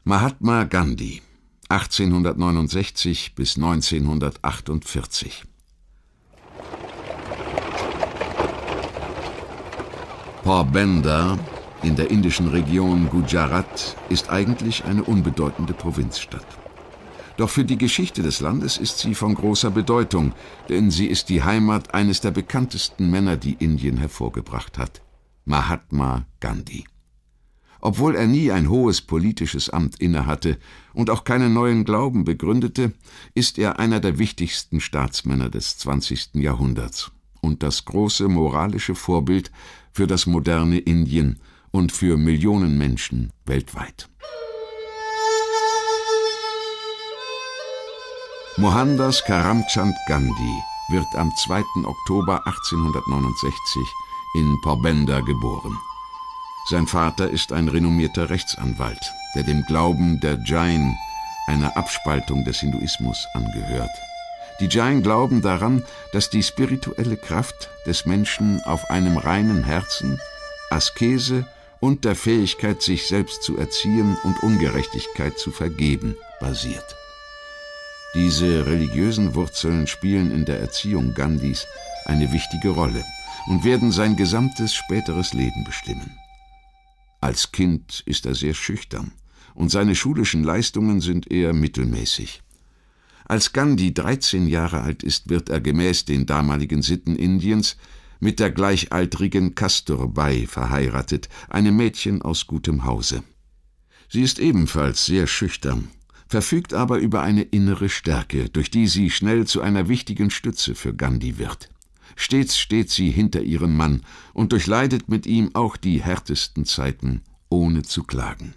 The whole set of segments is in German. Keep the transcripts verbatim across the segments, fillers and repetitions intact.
Mahatma Gandhi, achtzehnhundertneunundsechzig bis neunzehnhundertachtundvierzig. Porbandar in der indischen Region Gujarat ist eigentlich eine unbedeutende Provinzstadt. Doch für die Geschichte des Landes ist sie von großer Bedeutung, denn sie ist die Heimat eines der bekanntesten Männer, die Indien hervorgebracht hat, Mahatma Gandhi. Obwohl er nie ein hohes politisches Amt innehatte und auch keinen neuen Glauben begründete, ist er einer der wichtigsten Staatsmänner des zwanzigsten Jahrhunderts und das große moralische Vorbild für das moderne Indien und für Millionen Menschen weltweit. Mohandas Karamchand Gandhi wird am zweiten Oktober achtzehnhundertneunundsechzig in Porbandar geboren. Sein Vater ist ein renommierter Rechtsanwalt, der dem Glauben der Jain, einer Abspaltung des Hinduismus, angehört. Die Jain glauben daran, dass die spirituelle Kraft des Menschen auf einem reinen Herzen, Askese und der Fähigkeit, sich selbst zu erziehen und Ungerechtigkeit zu vergeben, basiert. Diese religiösen Wurzeln spielen in der Erziehung Gandhis eine wichtige Rolle und werden sein gesamtes späteres Leben bestimmen. Als Kind ist er sehr schüchtern und seine schulischen Leistungen sind eher mittelmäßig. Als Gandhi dreizehn Jahre alt ist, wird er gemäß den damaligen Sitten Indiens mit der gleichaltrigen Kasturbai verheiratet, einem Mädchen aus gutem Hause. Sie ist ebenfalls sehr schüchtern, verfügt aber über eine innere Stärke, durch die sie schnell zu einer wichtigen Stütze für Gandhi wird. Stets steht sie hinter ihrem Mann und durchleidet mit ihm auch die härtesten Zeiten, ohne zu klagen.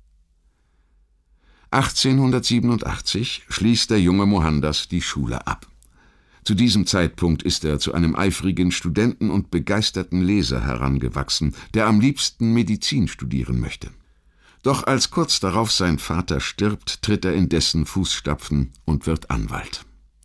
achtzehnhundertsiebenundachtzig schließt der junge Mohandas die Schule ab. Zu diesem Zeitpunkt ist er zu einem eifrigen Studenten und begeisterten Leser herangewachsen, der am liebsten Medizin studieren möchte. Doch als kurz darauf sein Vater stirbt, tritt er in dessen Fußstapfen und wird Anwalt.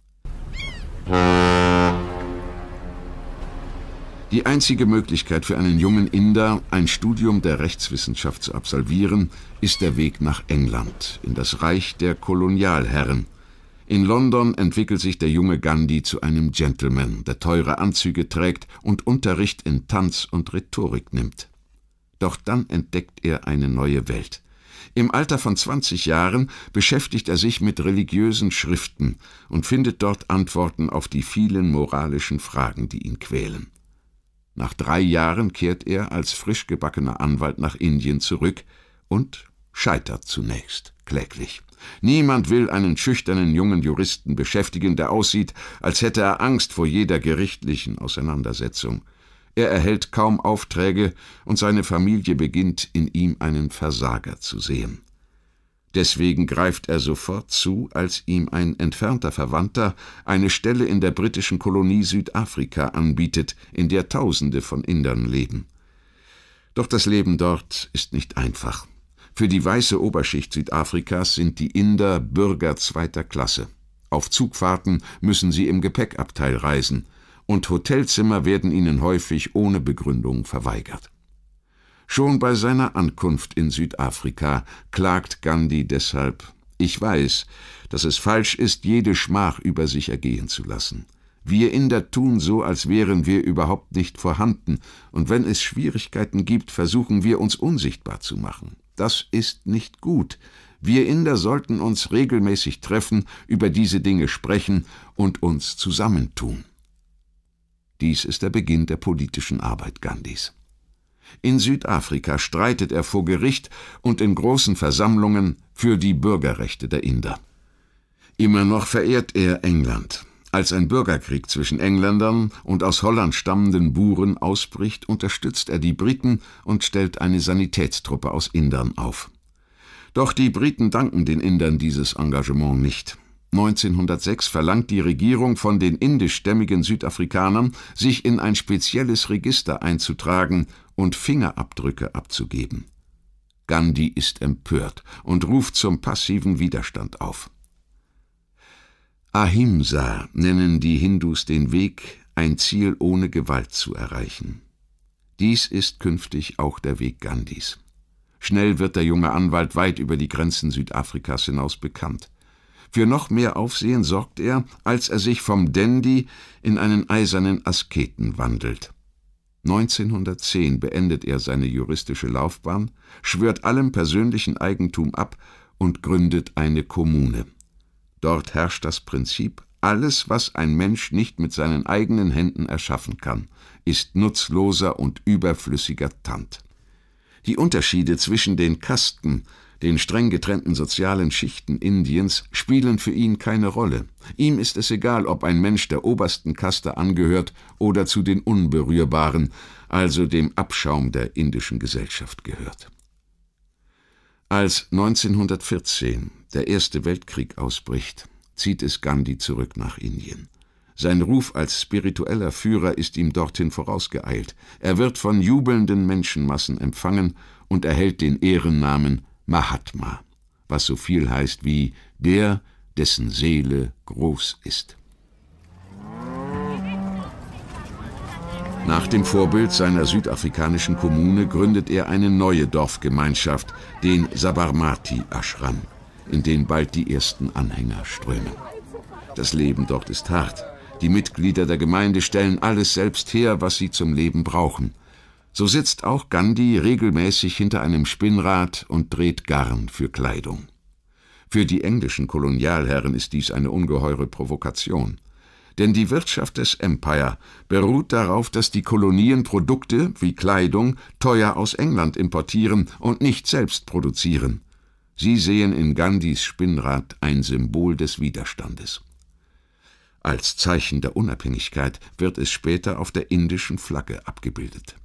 Die einzige Möglichkeit für einen jungen Inder, ein Studium der Rechtswissenschaft zu absolvieren, ist der Weg nach England, in das Reich der Kolonialherren. In London entwickelt sich der junge Gandhi zu einem Gentleman, der teure Anzüge trägt und Unterricht in Tanz und Rhetorik nimmt. Doch dann entdeckt er eine neue Welt. Im Alter von zwanzig Jahren beschäftigt er sich mit religiösen Schriften und findet dort Antworten auf die vielen moralischen Fragen, die ihn quälen. Nach drei Jahren kehrt er als frisch gebackener Anwalt nach Indien zurück und scheitert zunächst kläglich. Niemand will einen schüchternen jungen Juristen beschäftigen, der aussieht, als hätte er Angst vor jeder gerichtlichen Auseinandersetzung. Er erhält kaum Aufträge und seine Familie beginnt in ihm einen Versager zu sehen. Deswegen greift er sofort zu, als ihm ein entfernter Verwandter eine Stelle in der britischen Kolonie Südafrika anbietet, in der Tausende von Indern leben. Doch das Leben dort ist nicht einfach. Für die weiße Oberschicht Südafrikas sind die Inder Bürger zweiter Klasse. Auf Zugfahrten müssen sie im Gepäckabteil reisen, und Hotelzimmer werden ihnen häufig ohne Begründung verweigert. Schon bei seiner Ankunft in Südafrika klagt Gandhi deshalb: Ich weiß, dass es falsch ist, jede Schmach über sich ergehen zu lassen. Wir Inder tun so, als wären wir überhaupt nicht vorhanden, und wenn es Schwierigkeiten gibt, versuchen wir, uns unsichtbar zu machen. Das ist nicht gut. Wir Inder sollten uns regelmäßig treffen, über diese Dinge sprechen und uns zusammentun. Dies ist der Beginn der politischen Arbeit Gandhis. In Südafrika streitet er vor Gericht und in großen Versammlungen für die Bürgerrechte der Inder. Immer noch verehrt er England. Als ein Bürgerkrieg zwischen Engländern und aus Holland stammenden Buren ausbricht, unterstützt er die Briten und stellt eine Sanitätstruppe aus Indern auf. Doch die Briten danken den Indern dieses Engagement nicht. neunzehnhundertsechs verlangt die Regierung von den indischstämmigen Südafrikanern, sich in ein spezielles Register einzutragen und Fingerabdrücke abzugeben. Gandhi ist empört und ruft zum passiven Widerstand auf. Ahimsa nennen die Hindus den Weg, ein Ziel ohne Gewalt zu erreichen. Dies ist künftig auch der Weg Gandhis. Schnell wird der junge Anwalt weit über die Grenzen Südafrikas hinaus bekannt. Für noch mehr Aufsehen sorgt er, als er sich vom Dandy in einen eisernen Asketen wandelt. neunzehnhundertzehn beendet er seine juristische Laufbahn, schwört allem persönlichen Eigentum ab und gründet eine Kommune. Dort herrscht das Prinzip: Alles, was ein Mensch nicht mit seinen eigenen Händen erschaffen kann, ist nutzloser und überflüssiger Tand. Die Unterschiede zwischen den Kasten, den streng getrennten sozialen Schichten Indiens, spielen für ihn keine Rolle. Ihm ist es egal, ob ein Mensch der obersten Kaste angehört oder zu den Unberührbaren, also dem Abschaum der indischen Gesellschaft gehört. Als neunzehnhundertvierzehn der Erste Weltkrieg ausbricht, zieht es Gandhi zurück nach Indien. Sein Ruf als spiritueller Führer ist ihm dorthin vorausgeeilt. Er wird von jubelnden Menschenmassen empfangen und erhält den Ehrennamen Mahatma, was so viel heißt wie der, dessen Seele groß ist. Nach dem Vorbild seiner südafrikanischen Kommune gründet er eine neue Dorfgemeinschaft, den Sabarmati Ashram, in den bald die ersten Anhänger strömen. Das Leben dort ist hart. Die Mitglieder der Gemeinde stellen alles selbst her, was sie zum Leben brauchen. So sitzt auch Gandhi regelmäßig hinter einem Spinnrad und dreht Garn für Kleidung. Für die englischen Kolonialherren ist dies eine ungeheure Provokation. Denn die Wirtschaft des Empire beruht darauf, dass die Kolonien Produkte wie Kleidung teuer aus England importieren und nicht selbst produzieren. Sie sehen in Gandhis Spinnrad ein Symbol des Widerstandes. Als Zeichen der Unabhängigkeit wird es später auf der indischen Flagge abgebildet.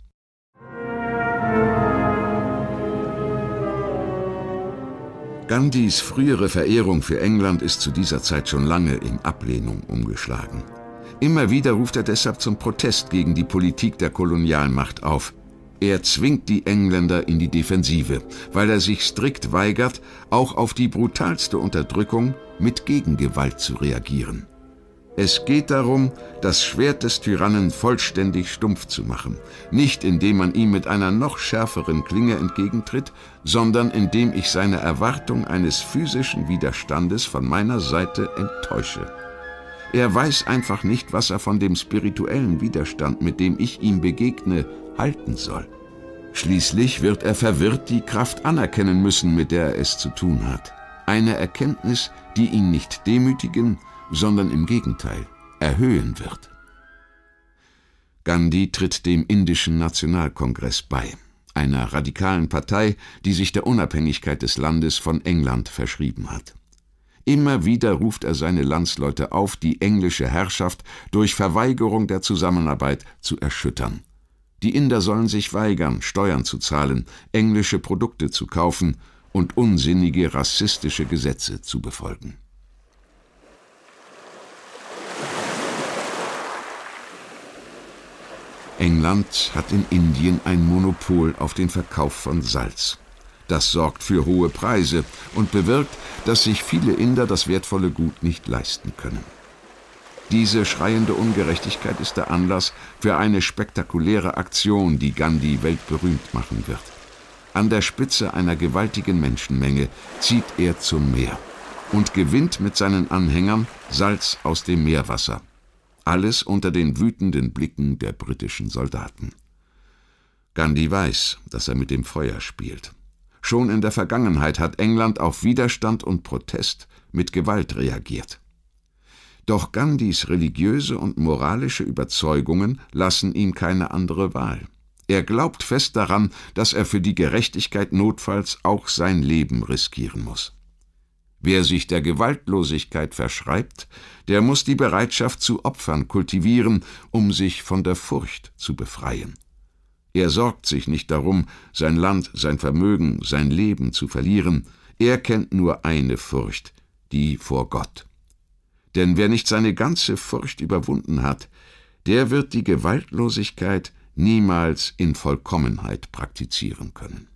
Gandhis frühere Verehrung für England ist zu dieser Zeit schon lange in Ablehnung umgeschlagen. Immer wieder ruft er deshalb zum Protest gegen die Politik der Kolonialmacht auf. Er zwingt die Engländer in die Defensive, weil er sich strikt weigert, auch auf die brutalste Unterdrückung mit Gegengewalt zu reagieren. Es geht darum, das Schwert des Tyrannen vollständig stumpf zu machen, nicht indem man ihm mit einer noch schärferen Klinge entgegentritt, sondern indem ich seine Erwartung eines physischen Widerstandes von meiner Seite enttäusche. Er weiß einfach nicht, was er von dem spirituellen Widerstand, mit dem ich ihm begegne, halten soll. Schließlich wird er verwirrt die Kraft anerkennen müssen, mit der er es zu tun hat. Eine Erkenntnis, die ihn nicht demütigen, sondern im Gegenteil erhöhen wird. Gandhi tritt dem Indischen Nationalkongress bei, einer radikalen Partei, die sich der Unabhängigkeit des Landes von England verschrieben hat. Immer wieder ruft er seine Landsleute auf, die englische Herrschaft durch Verweigerung der Zusammenarbeit zu erschüttern. Die Inder sollen sich weigern, Steuern zu zahlen, englische Produkte zu kaufen und unsinnige rassistische Gesetze zu befolgen. England hat in Indien ein Monopol auf den Verkauf von Salz. Das sorgt für hohe Preise und bewirkt, dass sich viele Inder das wertvolle Gut nicht leisten können. Diese schreiende Ungerechtigkeit ist der Anlass für eine spektakuläre Aktion, die Gandhi weltberühmt machen wird. An der Spitze einer gewaltigen Menschenmenge zieht er zum Meer und gewinnt mit seinen Anhängern Salz aus dem Meerwasser. Alles unter den wütenden Blicken der britischen Soldaten. Gandhi weiß, dass er mit dem Feuer spielt. Schon in der Vergangenheit hat England auf Widerstand und Protest mit Gewalt reagiert. Doch Gandhis religiöse und moralische Überzeugungen lassen ihm keine andere Wahl. Er glaubt fest daran, dass er für die Gerechtigkeit notfalls auch sein Leben riskieren muss. Wer sich der Gewaltlosigkeit verschreibt, der muss die Bereitschaft zu Opfern kultivieren, um sich von der Furcht zu befreien. Er sorgt sich nicht darum, sein Land, sein Vermögen, sein Leben zu verlieren. Er kennt nur eine Furcht, die vor Gott. Denn wer nicht seine ganze Furcht überwunden hat, der wird die Gewaltlosigkeit niemals in Vollkommenheit praktizieren können.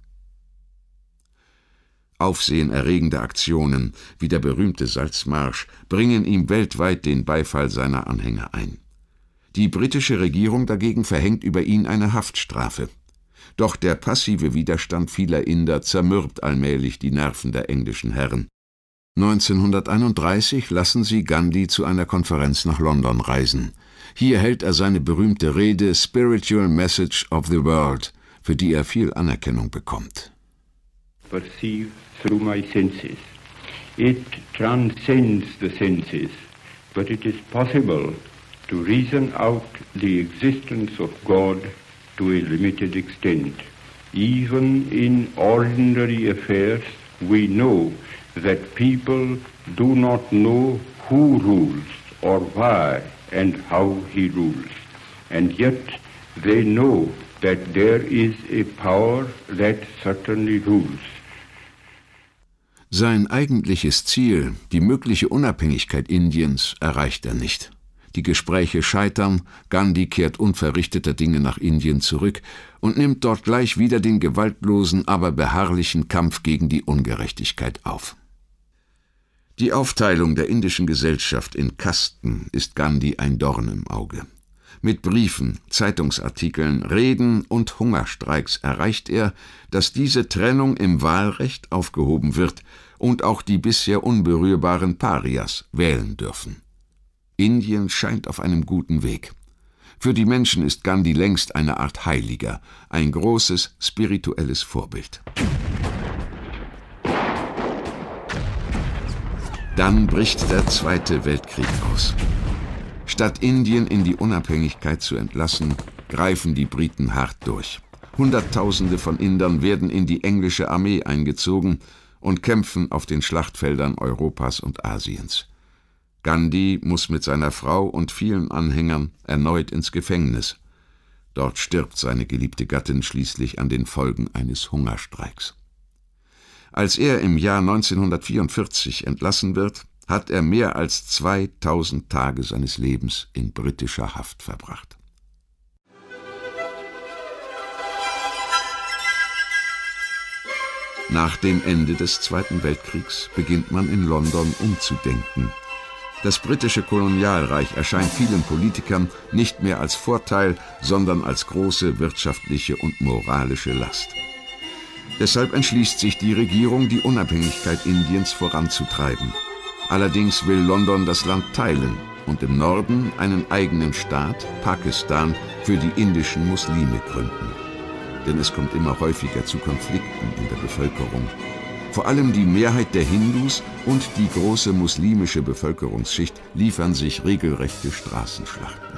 Aufsehenerregende Aktionen wie der berühmte Salzmarsch bringen ihm weltweit den Beifall seiner Anhänger ein. Die britische Regierung dagegen verhängt über ihn eine Haftstrafe. Doch der passive Widerstand vieler Inder zermürbt allmählich die Nerven der englischen Herren. neunzehnhunderteinunddreißig lassen sie Gandhi zu einer Konferenz nach London reisen. Hier hält er seine berühmte Rede Spiritual Message of the World, für die er viel Anerkennung bekommt. Perceive through my senses. It transcends the senses, but it is possible to reason out the existence of God to a limited extent. Even in ordinary affairs, we know that people do not know who rules or why and how he rules. And yet they know that there is a power that certainly rules. Sein eigentliches Ziel, die mögliche Unabhängigkeit Indiens, erreicht er nicht. Die Gespräche scheitern, Gandhi kehrt unverrichteter Dinge nach Indien zurück und nimmt dort gleich wieder den gewaltlosen, aber beharrlichen Kampf gegen die Ungerechtigkeit auf. Die Aufteilung der indischen Gesellschaft in Kasten ist Gandhi ein Dorn im Auge. Mit Briefen, Zeitungsartikeln, Reden und Hungerstreiks erreicht er, dass diese Trennung im Wahlrecht aufgehoben wird und auch die bisher unberührbaren Parias wählen dürfen. Indien scheint auf einem guten Weg. Für die Menschen ist Gandhi längst eine Art Heiliger, ein großes spirituelles Vorbild. Dann bricht der Zweite Weltkrieg aus. Statt Indien in die Unabhängigkeit zu entlassen, greifen die Briten hart durch. Hunderttausende von Indern werden in die englische Armee eingezogen und kämpfen auf den Schlachtfeldern Europas und Asiens. Gandhi muss mit seiner Frau und vielen Anhängern erneut ins Gefängnis. Dort stirbt seine geliebte Gattin schließlich an den Folgen eines Hungerstreiks. Als er im Jahr neunzehnhundertvierundvierzig entlassen wird, hat er mehr als zweitausend Tage seines Lebens in britischer Haft verbracht. Nach dem Ende des Zweiten Weltkriegs beginnt man in London umzudenken. Das britische Kolonialreich erscheint vielen Politikern nicht mehr als Vorteil, sondern als große wirtschaftliche und moralische Last. Deshalb entschließt sich die Regierung, die Unabhängigkeit Indiens voranzutreiben. Allerdings will London das Land teilen und im Norden einen eigenen Staat, Pakistan, für die indischen Muslime gründen. Denn es kommt immer häufiger zu Konflikten in der Bevölkerung. Vor allem die Mehrheit der Hindus und die große muslimische Bevölkerungsschicht liefern sich regelrechte Straßenschlachten.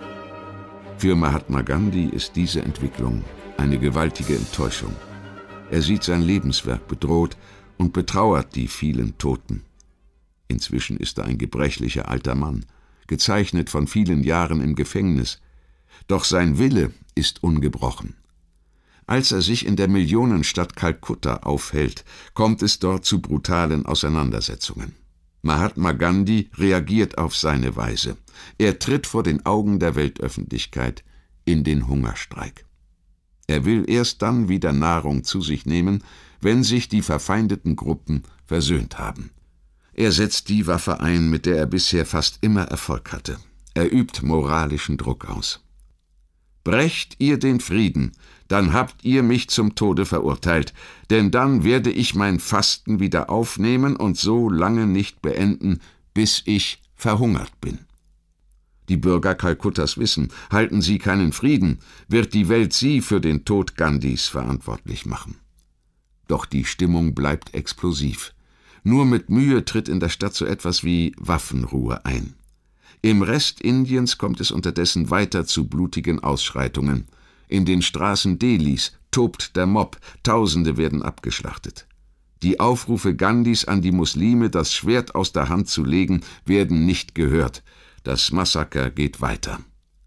Für Mahatma Gandhi ist diese Entwicklung eine gewaltige Enttäuschung. Er sieht sein Lebenswerk bedroht und betrauert die vielen Toten. Inzwischen ist er ein gebrechlicher alter Mann, gezeichnet von vielen Jahren im Gefängnis. Doch sein Wille ist ungebrochen. Als er sich in der Millionenstadt Kalkutta aufhält, kommt es dort zu brutalen Auseinandersetzungen. Mahatma Gandhi reagiert auf seine Weise. Er tritt vor den Augen der Weltöffentlichkeit in den Hungerstreik. Er will erst dann wieder Nahrung zu sich nehmen, wenn sich die verfeindeten Gruppen versöhnt haben. Er setzt die Waffe ein, mit der er bisher fast immer Erfolg hatte. Er übt moralischen Druck aus. Brecht ihr den Frieden, dann habt ihr mich zum Tode verurteilt, denn dann werde ich mein Fasten wieder aufnehmen und so lange nicht beenden, bis ich verhungert bin. Die Bürger Kalkuttas wissen, halten sie keinen Frieden, wird die Welt sie für den Tod Gandhis verantwortlich machen. Doch die Stimmung bleibt explosiv. Nur mit Mühe tritt in der Stadt so etwas wie Waffenruhe ein. Im Rest Indiens kommt es unterdessen weiter zu blutigen Ausschreitungen. In den Straßen Delhis tobt der Mob, Tausende werden abgeschlachtet. Die Aufrufe Gandhis an die Muslime, das Schwert aus der Hand zu legen, werden nicht gehört. Das Massaker geht weiter.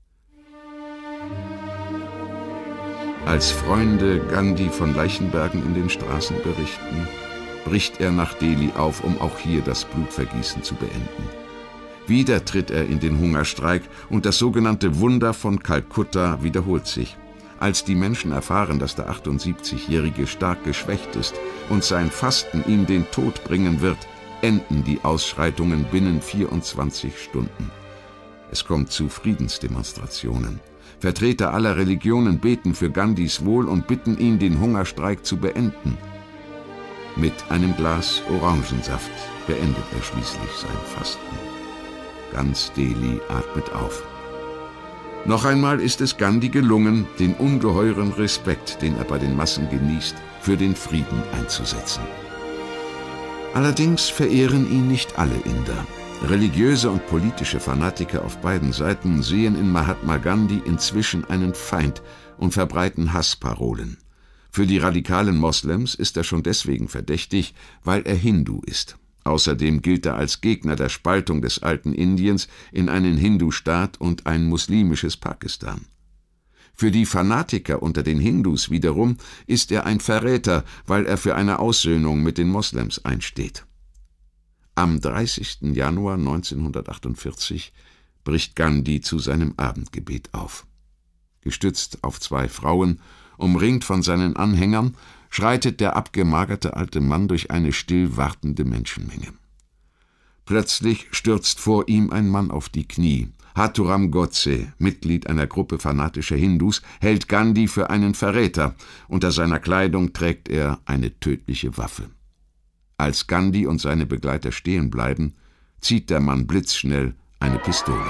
Als Freunde Gandhi von Leichenbergen in den Straßen berichten, bricht er nach Delhi auf, um auch hier das Blutvergießen zu beenden. Wieder tritt er in den Hungerstreik und das sogenannte Wunder von Kalkutta wiederholt sich. Als die Menschen erfahren, dass der achtundsiebzigjährige stark geschwächt ist und sein Fasten ihm den Tod bringen wird, enden die Ausschreitungen binnen vierundzwanzig Stunden. Es kommt zu Friedensdemonstrationen. Vertreter aller Religionen beten für Gandhis Wohl und bitten ihn, den Hungerstreik zu beenden. Mit einem Glas Orangensaft beendet er schließlich sein Fasten. Ganz Delhi atmet auf. Noch einmal ist es Gandhi gelungen, den ungeheuren Respekt, den er bei den Massen genießt, für den Frieden einzusetzen. Allerdings verehren ihn nicht alle Inder. Religiöse und politische Fanatiker auf beiden Seiten sehen in Mahatma Gandhi inzwischen einen Feind und verbreiten Hassparolen. Für die radikalen Moslems ist er schon deswegen verdächtig, weil er Hindu ist. Außerdem gilt er als Gegner der Spaltung des alten Indiens in einen Hindu-Staat und ein muslimisches Pakistan. Für die Fanatiker unter den Hindus wiederum ist er ein Verräter, weil er für eine Aussöhnung mit den Moslems einsteht. Am dreißigsten Januar neunzehnhundertachtundvierzig bricht Gandhi zu seinem Abendgebet auf. Gestützt auf zwei Frauen, umringt von seinen Anhängern, schreitet der abgemagerte alte Mann durch eine still wartende Menschenmenge. Plötzlich stürzt vor ihm ein Mann auf die Knie. Hathuram Godse, Mitglied einer Gruppe fanatischer Hindus, hält Gandhi für einen Verräter. Unter seiner Kleidung trägt er eine tödliche Waffe. Als Gandhi und seine Begleiter stehen bleiben, zieht der Mann blitzschnell eine Pistole.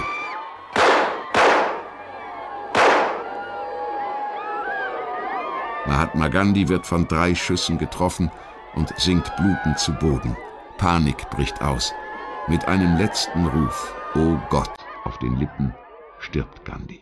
Mahatma Gandhi wird von drei Schüssen getroffen und sinkt blutend zu Boden. Panik bricht aus. Mit einem letzten Ruf, »O Gott«, auf den Lippen, stirbt Gandhi.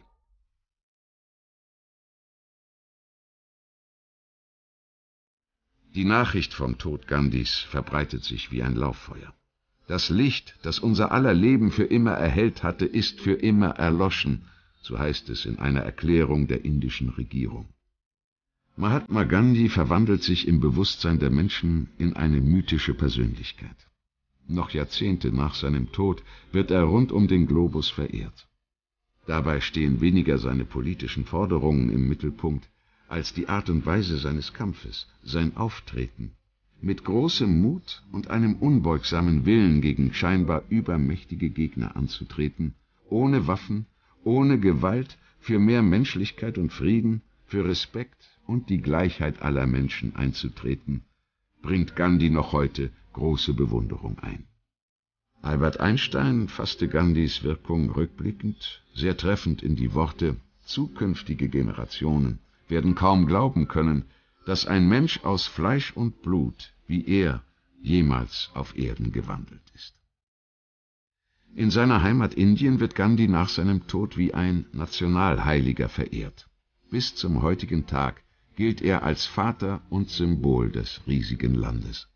Die Nachricht vom Tod Gandhis verbreitet sich wie ein Lauffeuer. Das Licht, das unser aller Leben für immer erhellt hatte, ist für immer erloschen, so heißt es in einer Erklärung der indischen Regierung. Mahatma Gandhi verwandelt sich im Bewusstsein der Menschen in eine mythische Persönlichkeit. Noch Jahrzehnte nach seinem Tod wird er rund um den Globus verehrt. Dabei stehen weniger seine politischen Forderungen im Mittelpunkt, als die Art und Weise seines Kampfes, sein Auftreten, mit großem Mut und einem unbeugsamen Willen gegen scheinbar übermächtige Gegner anzutreten, ohne Waffen, ohne Gewalt, für mehr Menschlichkeit und Frieden, für Respekt und die Gleichheit aller Menschen einzutreten, bringt Gandhi noch heute große Bewunderung ein. Albert Einstein fasste Gandhis Wirkung rückblickend sehr treffend in die Worte: Zukünftige Generationen werden kaum glauben können, dass ein Mensch aus Fleisch und Blut wie er jemals auf Erden gewandelt ist. In seiner Heimat Indien wird Gandhi nach seinem Tod wie ein Nationalheiliger verehrt. Bis zum heutigen Tag gilt er als Vater und Symbol des riesigen Landes.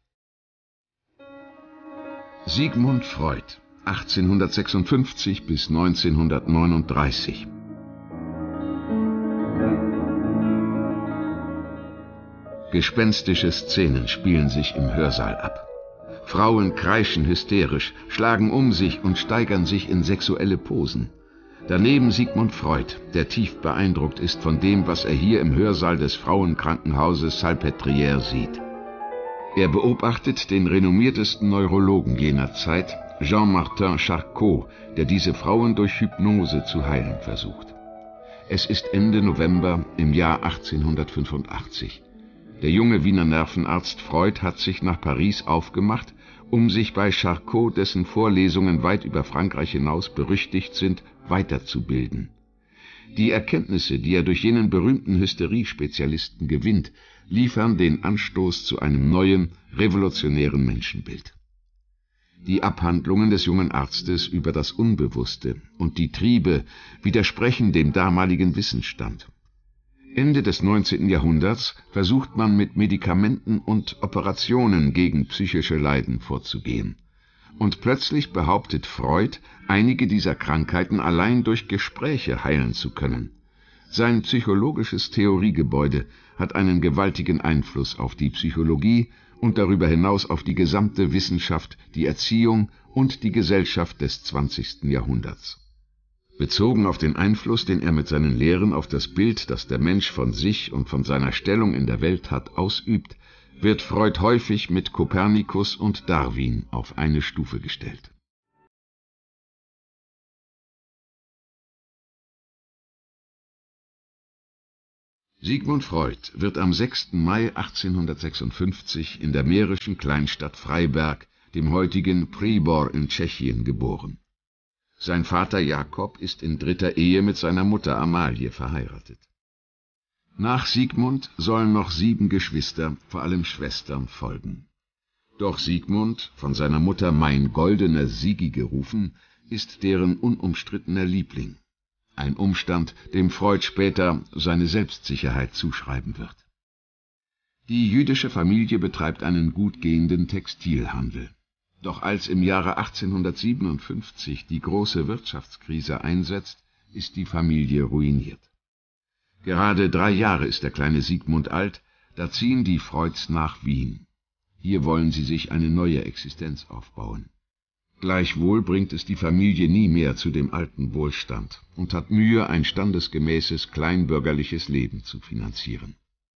Sigmund Freud, achtzehnhundertsechsundfünfzig bis neunzehnhundertneununddreißig. Gespenstische Szenen spielen sich im Hörsaal ab. Frauen kreischen hysterisch, schlagen um sich und steigern sich in sexuelle Posen. Daneben Sigmund Freud, der tief beeindruckt ist von dem, was er hier im Hörsaal des Frauenkrankenhauses Salpêtrière sieht. Er beobachtet den renommiertesten Neurologen jener Zeit, Jean-Martin Charcot, der diese Frauen durch Hypnose zu heilen versucht. Es ist Ende November im Jahr achtzehnhundertfünfundachtzig. Der junge Wiener Nervenarzt Freud hat sich nach Paris aufgemacht, um sich bei Charcot, dessen Vorlesungen weit über Frankreich hinaus berüchtigt sind, weiterzubilden. Die Erkenntnisse, die er durch jenen berühmten Hysterie-Spezialisten gewinnt, liefern den Anstoß zu einem neuen, revolutionären Menschenbild. Die Abhandlungen des jungen Arztes über das Unbewusste und die Triebe widersprechen dem damaligen Wissensstand. Ende des neunzehnten Jahrhunderts versucht man mit Medikamenten und Operationen gegen psychische Leiden vorzugehen. Und plötzlich behauptet Freud, einige dieser Krankheiten allein durch Gespräche heilen zu können. Sein psychologisches Theoriegebäude hat einen gewaltigen Einfluss auf die Psychologie und darüber hinaus auf die gesamte Wissenschaft, die Erziehung und die Gesellschaft des zwanzigsten Jahrhunderts. Bezogen auf den Einfluss, den er mit seinen Lehren auf das Bild, das der Mensch von sich und von seiner Stellung in der Welt hat, ausübt, wird Freud häufig mit Kopernikus und Darwin auf eine Stufe gestellt. Sigmund Freud wird am sechsten Mai achtzehnhundertsechsundfünfzig in der mährischen Kleinstadt Freiberg, dem heutigen Přibor in Tschechien, geboren. Sein Vater Jakob ist in dritter Ehe mit seiner Mutter Amalie verheiratet. Nach Sigmund sollen noch sieben Geschwister, vor allem Schwestern, folgen. Doch Sigmund, von seiner Mutter Mein goldener Sigi gerufen, ist deren unumstrittener Liebling. Ein Umstand, dem Freud später seine Selbstsicherheit zuschreiben wird. Die jüdische Familie betreibt einen gut gehenden Textilhandel. Doch als im Jahre achtzehnhundertsiebenundfünfzig die große Wirtschaftskrise einsetzt, ist die Familie ruiniert. Gerade drei Jahre ist der kleine Sigmund alt, da ziehen die Freuds nach Wien. Hier wollen sie sich eine neue Existenz aufbauen. Gleichwohl bringt es die Familie nie mehr zu dem alten Wohlstand und hat Mühe, ein standesgemäßes kleinbürgerliches Leben zu finanzieren.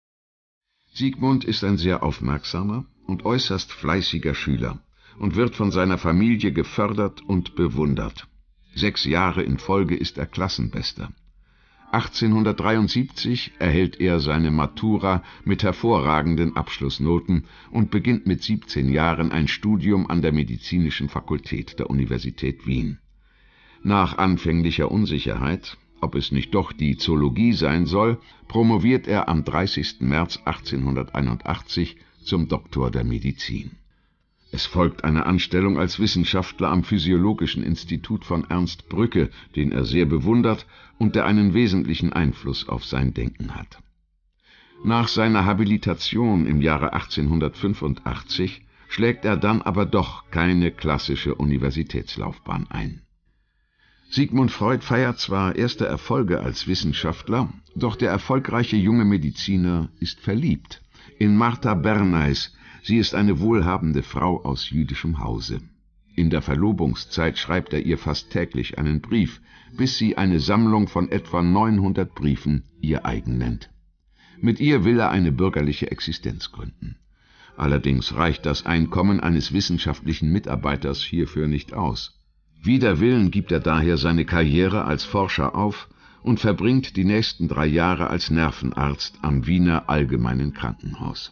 Sigmund ist ein sehr aufmerksamer und äußerst fleißiger Schüler und wird von seiner Familie gefördert und bewundert. Sechs Jahre in Folge ist er Klassenbester. achtzehnhundertdreiundsiebzig erhält er seine Matura mit hervorragenden Abschlussnoten und beginnt mit siebzehn Jahren ein Studium an der Medizinischen Fakultät der Universität Wien. Nach anfänglicher Unsicherheit, ob es nicht doch die Zoologie sein soll, promoviert er am dreißigsten März achtzehnhunderteinundachtzig zum Doktor der Medizin. Es folgt eine Anstellung als Wissenschaftler am Physiologischen Institut von Ernst Brücke, den er sehr bewundert und der einen wesentlichen Einfluss auf sein Denken hat. Nach seiner Habilitation im Jahre achtzehnhundertfünfundachtzig schlägt er dann aber doch keine klassische Universitätslaufbahn ein. Sigmund Freud feiert zwar erste Erfolge als Wissenschaftler, doch der erfolgreiche junge Mediziner ist verliebt in Martha Bernays. Sie ist eine wohlhabende Frau aus jüdischem Hause. In der Verlobungszeit schreibt er ihr fast täglich einen Brief, bis sie eine Sammlung von etwa neunhundert Briefen ihr eigen nennt. Mit ihr will er eine bürgerliche Existenz gründen. Allerdings reicht das Einkommen eines wissenschaftlichen Mitarbeiters hierfür nicht aus. Wider Willen gibt er daher seine Karriere als Forscher auf und verbringt die nächsten drei Jahre als Nervenarzt am Wiener Allgemeinen Krankenhaus.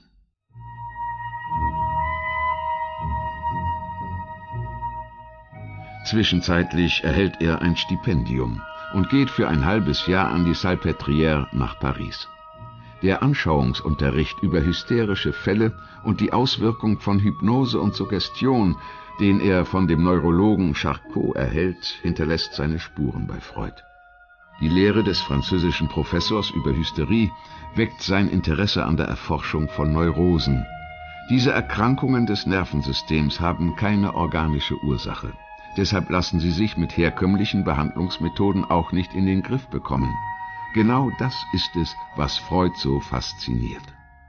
Zwischenzeitlich erhält er ein Stipendium und geht für ein halbes Jahr an die Salpêtrière nach Paris. Der Anschauungsunterricht über hysterische Fälle und die Auswirkung von Hypnose und Suggestion, den er von dem Neurologen Charcot erhält, hinterlässt seine Spuren bei Freud. Die Lehre des französischen Professors über Hysterie weckt sein Interesse an der Erforschung von Neurosen. Diese Erkrankungen des Nervensystems haben keine organische Ursache. Deshalb lassen sie sich mit herkömmlichen Behandlungsmethoden auch nicht in den Griff bekommen. Genau das ist es, was Freud so fasziniert.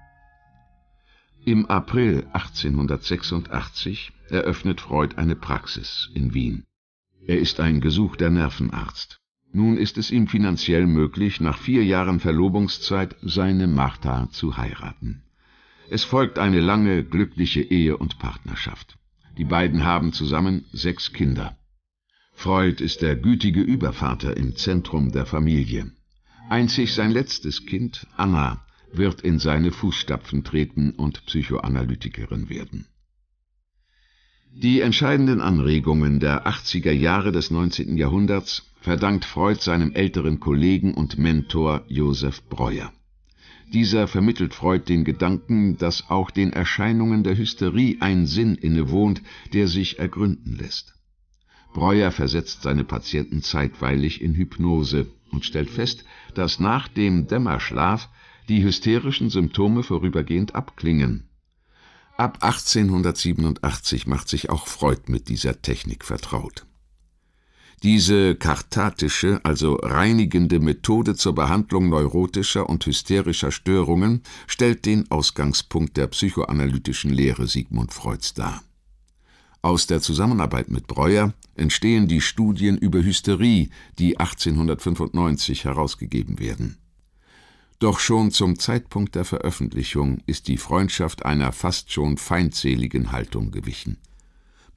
Im April achtzehnhundertsechsundachtzig eröffnet Freud eine Praxis in Wien. Er ist ein gesuchter Nervenarzt. Nun ist es ihm finanziell möglich, nach vier Jahren Verlobungszeit seine Martha zu heiraten. Es folgt eine lange, glückliche Ehe und Partnerschaft. Die beiden haben zusammen sechs Kinder. Freud ist der gütige Übervater im Zentrum der Familie. Einzig sein letztes Kind, Anna, wird in seine Fußstapfen treten und Psychoanalytikerin werden. Die entscheidenden Anregungen der achtziger Jahre des neunzehnten Jahrhunderts verdankt Freud seinem älteren Kollegen und Mentor Joseph Breuer. Dieser vermittelt Freud den Gedanken, dass auch den Erscheinungen der Hysterie ein Sinn innewohnt, der sich ergründen lässt. Breuer versetzt seine Patienten zeitweilig in Hypnose und stellt fest, dass nach dem Dämmerschlaf die hysterischen Symptome vorübergehend abklingen. Ab achtzehnhundertsiebenundachtzig macht sich auch Freud mit dieser Technik vertraut. Diese kathartische, also reinigende Methode zur Behandlung neurotischer und hysterischer Störungen stellt den Ausgangspunkt der psychoanalytischen Lehre Sigmund Freuds dar. Aus der Zusammenarbeit mit Breuer entstehen die Studien über Hysterie, die achtzehnhundertfünfundneunzig herausgegeben werden. Doch schon zum Zeitpunkt der Veröffentlichung ist die Freundschaft einer fast schon feindseligen Haltung gewichen.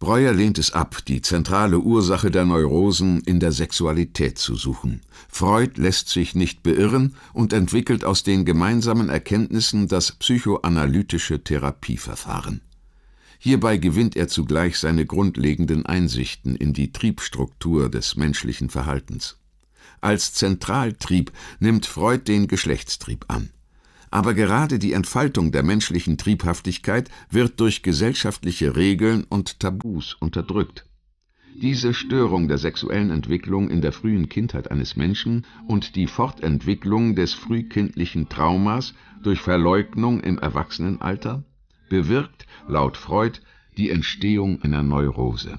Breuer lehnt es ab, die zentrale Ursache der Neurosen in der Sexualität zu suchen. Freud lässt sich nicht beirren und entwickelt aus den gemeinsamen Erkenntnissen das psychoanalytische Therapieverfahren. Hierbei gewinnt er zugleich seine grundlegenden Einsichten in die Triebstruktur des menschlichen Verhaltens. Als Zentraltrieb nimmt Freud den Geschlechtstrieb an. Aber gerade die Entfaltung der menschlichen Triebhaftigkeit wird durch gesellschaftliche Regeln und Tabus unterdrückt. Diese Störung der sexuellen Entwicklung in der frühen Kindheit eines Menschen und die Fortentwicklung des frühkindlichen Traumas durch Verleugnung im Erwachsenenalter bewirkt, laut Freud, die Entstehung einer Neurose.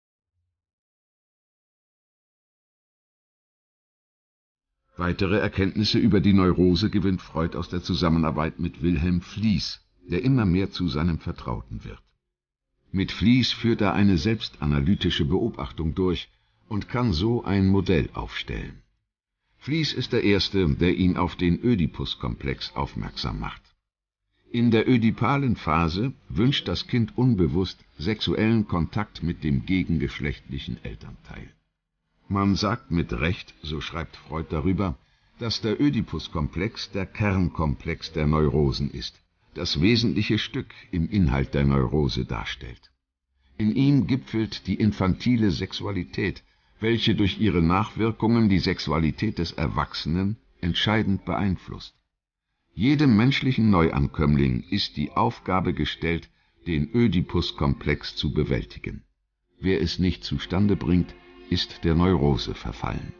Weitere Erkenntnisse über die Neurose gewinnt Freud aus der Zusammenarbeit mit Wilhelm Fliess, der immer mehr zu seinem Vertrauten wird. Mit Fliess führt er eine selbstanalytische Beobachtung durch und kann so ein Modell aufstellen. Fliess ist der Erste, der ihn auf den Ödipus-Komplex aufmerksam macht. In der ödipalen Phase wünscht das Kind unbewusst sexuellen Kontakt mit dem gegengeschlechtlichen Elternteil. Man sagt mit Recht, so schreibt Freud darüber, dass der Ödipus-Komplex der Kernkomplex der Neurosen ist, das wesentliche Stück im Inhalt der Neurose darstellt. In ihm gipfelt die infantile Sexualität, welche durch ihre Nachwirkungen die Sexualität des Erwachsenen entscheidend beeinflusst. Jedem menschlichen Neuankömmling ist die Aufgabe gestellt, den Ödipus-Komplex zu bewältigen. Wer es nicht zustande bringt, ist der Neurose verfallen.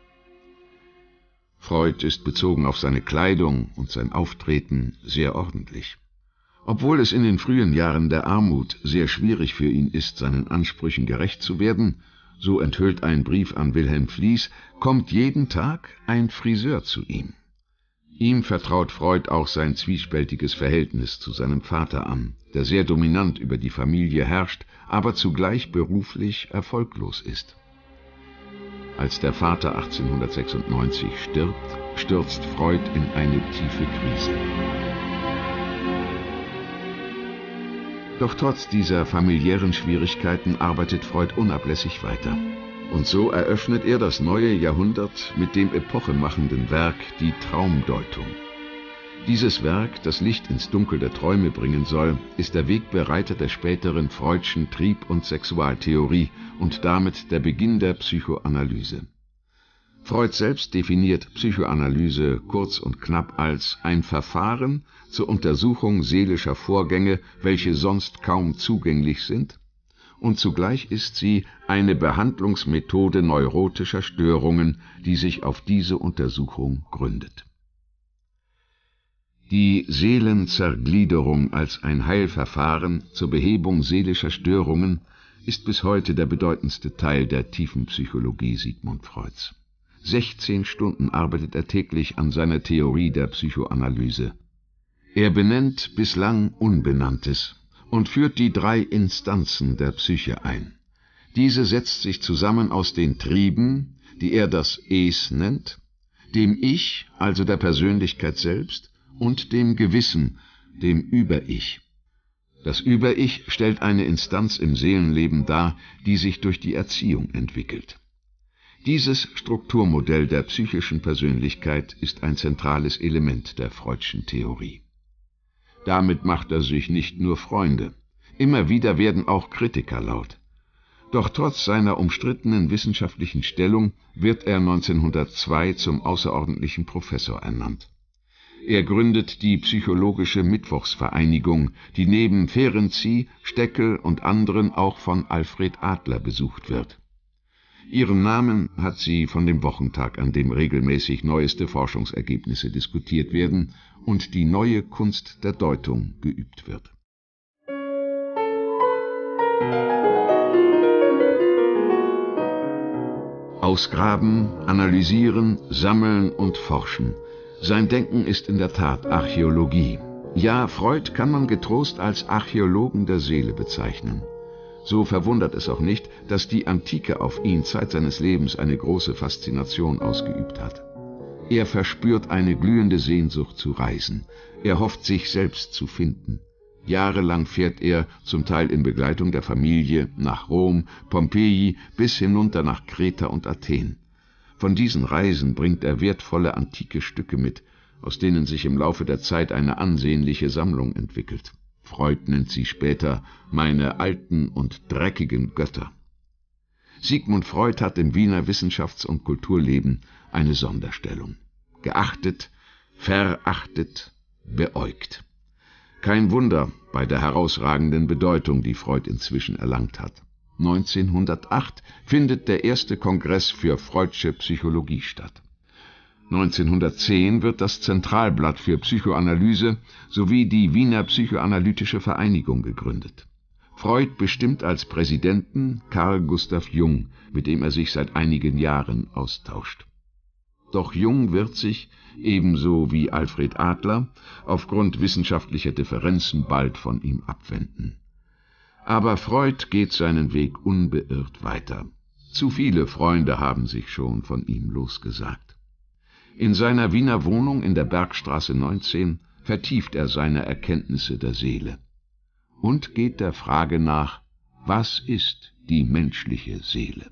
Freud ist bezogen auf seine Kleidung und sein Auftreten sehr ordentlich. Obwohl es in den frühen Jahren der Armut sehr schwierig für ihn ist, seinen Ansprüchen gerecht zu werden, so enthüllt ein Brief an Wilhelm Fliess, kommt jeden Tag ein Friseur zu ihm. Ihm vertraut Freud auch sein zwiespältiges Verhältnis zu seinem Vater an, der sehr dominant über die Familie herrscht, aber zugleich beruflich erfolglos ist. Als der Vater achtzehnhundertsechsundneunzig stirbt, stürzt Freud in eine tiefe Krise. Doch trotz dieser familiären Schwierigkeiten arbeitet Freud unablässig weiter. Und so eröffnet er das neue Jahrhundert mit dem epochemachenden Werk Die Traumdeutung. Dieses Werk, das Licht ins Dunkel der Träume bringen soll, ist der Wegbereiter der späteren Freudschen Trieb- und Sexualtheorie und damit der Beginn der Psychoanalyse. Freud selbst definiert Psychoanalyse kurz und knapp als ein Verfahren zur Untersuchung seelischer Vorgänge, welche sonst kaum zugänglich sind, und zugleich ist sie eine Behandlungsmethode neurotischer Störungen, die sich auf diese Untersuchung gründet. Die Seelenzergliederung als ein Heilverfahren zur Behebung seelischer Störungen ist bis heute der bedeutendste Teil der Tiefenpsychologie Sigmund Freuds. sechzehn Stunden arbeitet er täglich an seiner Theorie der Psychoanalyse. Er benennt bislang Unbenanntes und führt die drei Instanzen der Psyche ein. Diese setzt sich zusammen aus den Trieben, die er das Es nennt, dem Ich, also der Persönlichkeit selbst, und dem Gewissen, dem Über-Ich. Das Über-Ich stellt eine Instanz im Seelenleben dar, die sich durch die Erziehung entwickelt. Dieses Strukturmodell der psychischen Persönlichkeit ist ein zentrales Element der Freudschen Theorie. Damit macht er sich nicht nur Freunde. Immer wieder werden auch Kritiker laut. Doch trotz seiner umstrittenen wissenschaftlichen Stellung wird er neunzehnhundertzwei zum außerordentlichen Professor ernannt. Er gründet die Psychologische Mittwochsvereinigung, die neben Ferenczi, Steckel und anderen auch von Alfred Adler besucht wird. Ihren Namen hat sie von dem Wochentag, an dem regelmäßig neueste Forschungsergebnisse diskutiert werden und die neue Kunst der Deutung geübt wird. Ausgraben, analysieren, sammeln und forschen. Sein Denken ist in der Tat Archäologie. Ja, Freud kann man getrost als Archäologen der Seele bezeichnen. So verwundert es auch nicht, dass die Antike auf ihn Zeit seines Lebens eine große Faszination ausgeübt hat. Er verspürt eine glühende Sehnsucht zu reisen. Er hofft, sich selbst zu finden. Jahrelang fährt er, zum Teil in Begleitung der Familie, nach Rom, Pompeji bis hinunter nach Kreta und Athen. Von diesen Reisen bringt er wertvolle antike Stücke mit, aus denen sich im Laufe der Zeit eine ansehnliche Sammlung entwickelt. Freud nennt sie später »meine alten und dreckigen Götter«. Sigmund Freud hat im Wiener Wissenschafts- und Kulturleben eine Sonderstellung. Geachtet, verachtet, beäugt. Kein Wunder bei der herausragenden Bedeutung, die Freud inzwischen erlangt hat. neunzehnhundertacht findet der erste Kongress für Freudsche Psychologie statt. neunzehnhundertzehn wird das Zentralblatt für Psychoanalyse sowie die Wiener Psychoanalytische Vereinigung gegründet. Freud bestimmt als Präsidenten Carl Gustav Jung, mit dem er sich seit einigen Jahren austauscht. Doch Jung wird sich, ebenso wie Alfred Adler, aufgrund wissenschaftlicher Differenzen bald von ihm abwenden. Aber Freud geht seinen Weg unbeirrt weiter. Zu viele Freunde haben sich schon von ihm losgesagt. In seiner Wiener Wohnung in der Bergstraße neunzehn vertieft er seine Erkenntnisse der Seele und geht der Frage nach, was ist die menschliche Seele?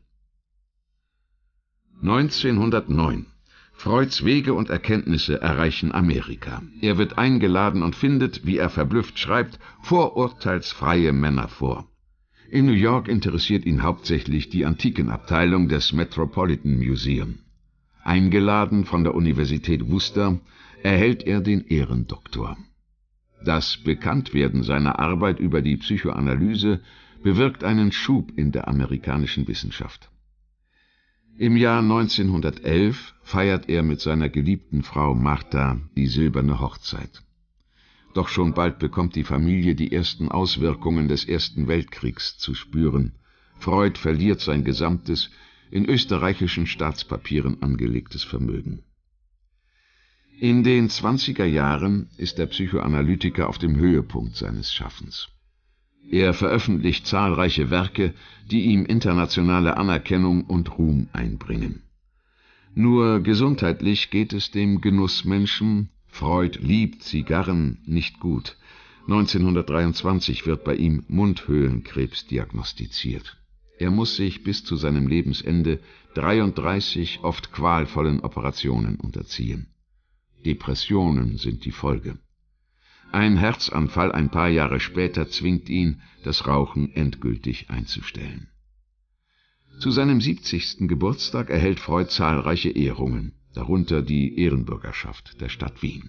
neunzehnhundertneun. Freuds Wege und Erkenntnisse erreichen Amerika. Er wird eingeladen und findet, wie er verblüfft schreibt, vorurteilsfreie Männer vor. In New York interessiert ihn hauptsächlich die Antikenabteilung des Metropolitan Museum. Eingeladen von der Universität Worcester erhält er den Ehrendoktor. Das Bekanntwerden seiner Arbeit über die Psychoanalyse bewirkt einen Schub in der amerikanischen Wissenschaft. Im Jahr neunzehnhundertelf feiert er mit seiner geliebten Frau Martha die silberne Hochzeit. Doch schon bald bekommt die Familie die ersten Auswirkungen des Ersten Weltkriegs zu spüren. Freud verliert sein gesamtes, in österreichischen Staatspapieren angelegtes Vermögen. In den zwanziger Jahren ist der Psychoanalytiker auf dem Höhepunkt seines Schaffens. Er veröffentlicht zahlreiche Werke, die ihm internationale Anerkennung und Ruhm einbringen. Nur gesundheitlich geht es dem Genussmenschen, Freud liebt Zigarren, nicht gut. neunzehnhundertdreiundzwanzig wird bei ihm Mundhöhlenkrebs diagnostiziert. Er muss sich bis zu seinem Lebensende dreiunddreißig oft qualvollen Operationen unterziehen. Depressionen sind die Folge. Ein Herzanfall ein paar Jahre später zwingt ihn, das Rauchen endgültig einzustellen. Zu seinem siebzigsten Geburtstag erhält Freud zahlreiche Ehrungen, darunter die Ehrenbürgerschaft der Stadt Wien.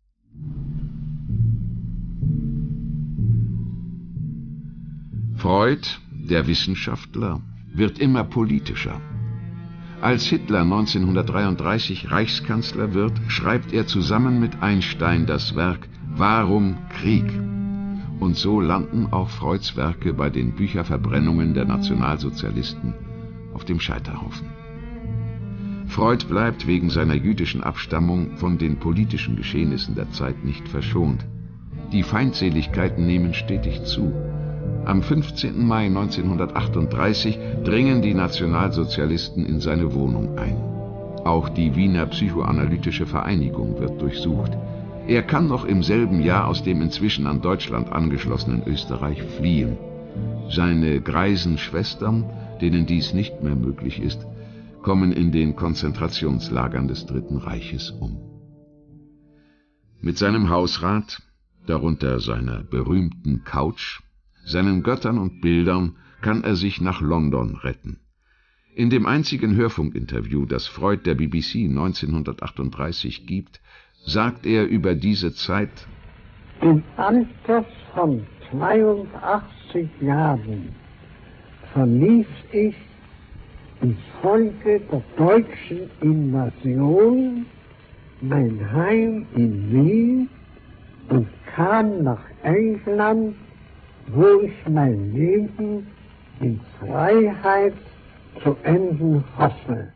Freud, der Wissenschaftler, wird immer politischer. Als Hitler neunzehnhundertdreiunddreißig Reichskanzler wird, schreibt er zusammen mit Einstein das Werk »Warum Krieg?« Und so landen auch Freuds Werke bei den Bücherverbrennungen der Nationalsozialisten auf dem Scheiterhaufen. Freud bleibt wegen seiner jüdischen Abstammung von den politischen Geschehnissen der Zeit nicht verschont. Die Feindseligkeiten nehmen stetig zu. Am fünfzehnten Mai neunzehnhundertachtunddreißig dringen die Nationalsozialisten in seine Wohnung ein. Auch die Wiener Psychoanalytische Vereinigung wird durchsucht. Er kann noch im selben Jahr aus dem inzwischen an Deutschland angeschlossenen Österreich fliehen. Seine greisen Schwestern, denen dies nicht mehr möglich ist, kommen in den Konzentrationslagern des Dritten Reiches um. Mit seinem Hausrat, darunter seiner berühmten Couch, seinen Göttern und Bildern, kann er sich nach London retten. In dem einzigen Hörfunkinterview, das Freud der B B C neunzehnhundertachtunddreißig gibt, sagt er über diese Zeit: Im Alter von zweiundachtzig Jahren verließ ich infolge der deutschen Invasion mein Heim in Wien und kam nach England, wo ich mein Leben in Freiheit zu enden hoffe.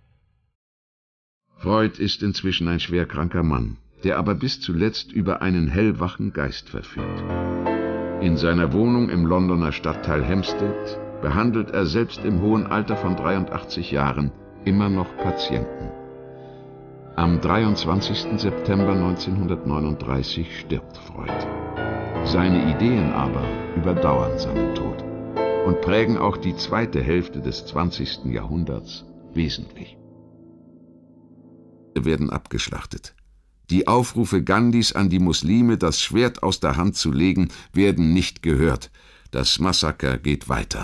Freud ist inzwischen ein schwerkranker Mann, der aber bis zuletzt über einen hellwachen Geist verfügt. In seiner Wohnung im Londoner Stadtteil Hampstead behandelt er selbst im hohen Alter von dreiundachtzig Jahren immer noch Patienten. Am dreiundzwanzigsten September neunzehnhundertneununddreißig stirbt Freud. Seine Ideen aber überdauern seinen Tod und prägen auch die zweite Hälfte des zwanzigsten Jahrhunderts wesentlich. Sie werden abgeschlachtet. Die Aufrufe Gandhis an die Muslime, das Schwert aus der Hand zu legen, werden nicht gehört. Das Massaker geht weiter.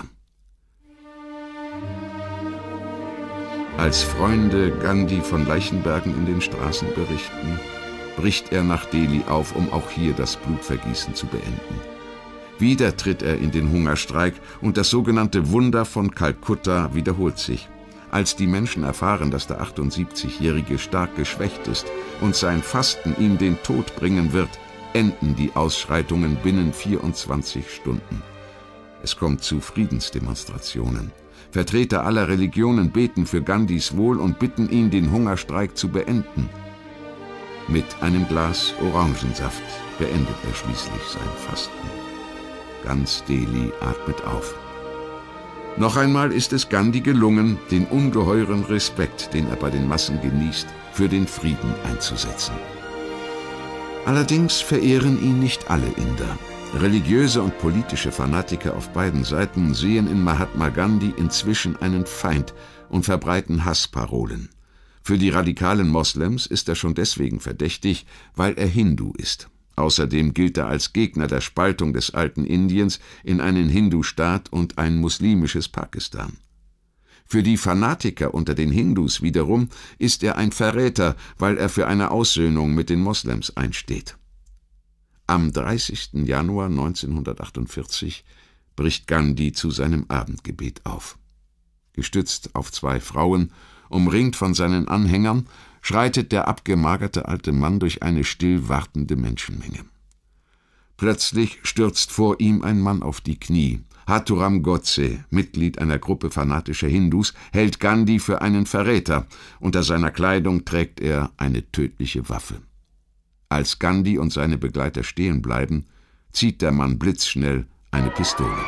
Als Freunde Gandhi von Leichenbergen in den Straßen berichten, bricht er nach Delhi auf, um auch hier das Blutvergießen zu beenden. Wieder tritt er in den Hungerstreik und das sogenannte Wunder von Kalkutta wiederholt sich. Als die Menschen erfahren, dass der achtundsiebzigjährige stark geschwächt ist und sein Fasten ihm den Tod bringen wird, enden die Ausschreitungen binnen vierundzwanzig Stunden. Es kommt zu Friedensdemonstrationen. Vertreter aller Religionen beten für Gandhis Wohl und bitten ihn, den Hungerstreik zu beenden. Mit einem Glas Orangensaft beendet er schließlich sein Fasten. Ganz Delhi atmet auf. Noch einmal ist es Gandhi gelungen, den ungeheuren Respekt, den er bei den Massen genießt, für den Frieden einzusetzen. Allerdings verehren ihn nicht alle Inder. Religiöse und politische Fanatiker auf beiden Seiten sehen in Mahatma Gandhi inzwischen einen Feind und verbreiten Hassparolen. Für die radikalen Moslems ist er schon deswegen verdächtig, weil er Hindu ist. Außerdem gilt er als Gegner der Spaltung des alten Indiens in einen Hindu-Staat und ein muslimisches Pakistan. Für die Fanatiker unter den Hindus wiederum ist er ein Verräter, weil er für eine Aussöhnung mit den Moslems einsteht. Am dreißigsten Januar neunzehnhundertachtundvierzig bricht Gandhi zu seinem Abendgebet auf. Gestützt auf zwei Frauen, umringt von seinen Anhängern, schreitet der abgemagerte alte Mann durch eine still wartende Menschenmenge. Plötzlich stürzt vor ihm ein Mann auf die Knie. Hathuram Godse, Mitglied einer Gruppe fanatischer Hindus, hält Gandhi für einen Verräter. Unter seiner Kleidung trägt er eine tödliche Waffe. Als Gandhi und seine Begleiter stehen bleiben, zieht der Mann blitzschnell eine Pistole.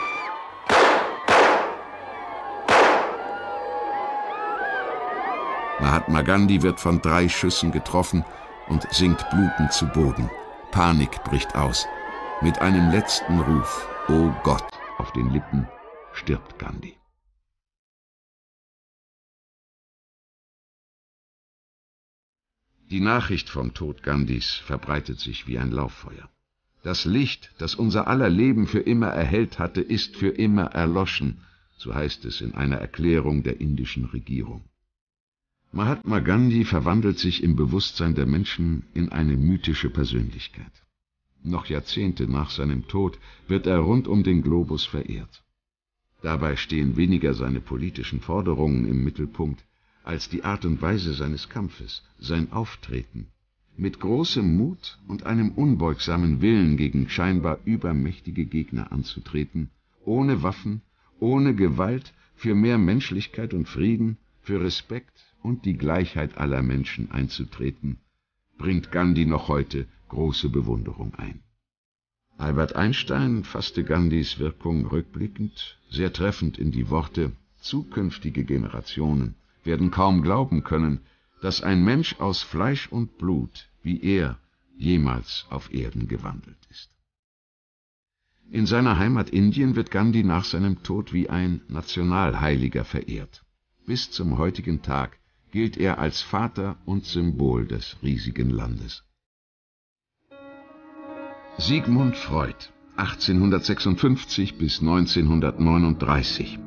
Mahatma Gandhi wird von drei Schüssen getroffen und sinkt blutend zu Boden. Panik bricht aus. Mit einem letzten Ruf, »O Gott«, auf den Lippen, stirbt Gandhi. Die Nachricht vom Tod Gandhis verbreitet sich wie ein Lauffeuer. Das Licht, das unser aller Leben für immer erhellt hatte, ist für immer erloschen, so heißt es in einer Erklärung der indischen Regierung. Mahatma Gandhi verwandelt sich im Bewusstsein der Menschen in eine mythische Persönlichkeit. Noch Jahrzehnte nach seinem Tod wird er rund um den Globus verehrt. Dabei stehen weniger seine politischen Forderungen im Mittelpunkt, als die Art und Weise seines Kampfes, sein Auftreten, mit großem Mut und einem unbeugsamen Willen gegen scheinbar übermächtige Gegner anzutreten, ohne Waffen, ohne Gewalt, für mehr Menschlichkeit und Frieden, für Respekt und die Gleichheit aller Menschen einzutreten, bringt Gandhi noch heute große Bewunderung ein. Albert Einstein fasste Gandhis Wirkung rückblickend sehr treffend in die Worte: Zukünftige Generationen werden kaum glauben können, dass ein Mensch aus Fleisch und Blut wie er jemals auf Erden gewandelt ist. In seiner Heimat Indien wird Gandhi nach seinem Tod wie ein Nationalheiliger verehrt. Bis zum heutigen Tag gilt er als Vater und Symbol des riesigen Landes. Sigmund Freud, achtzehnhundertsechsundfünfzig bis neunzehnhundertneununddreißig.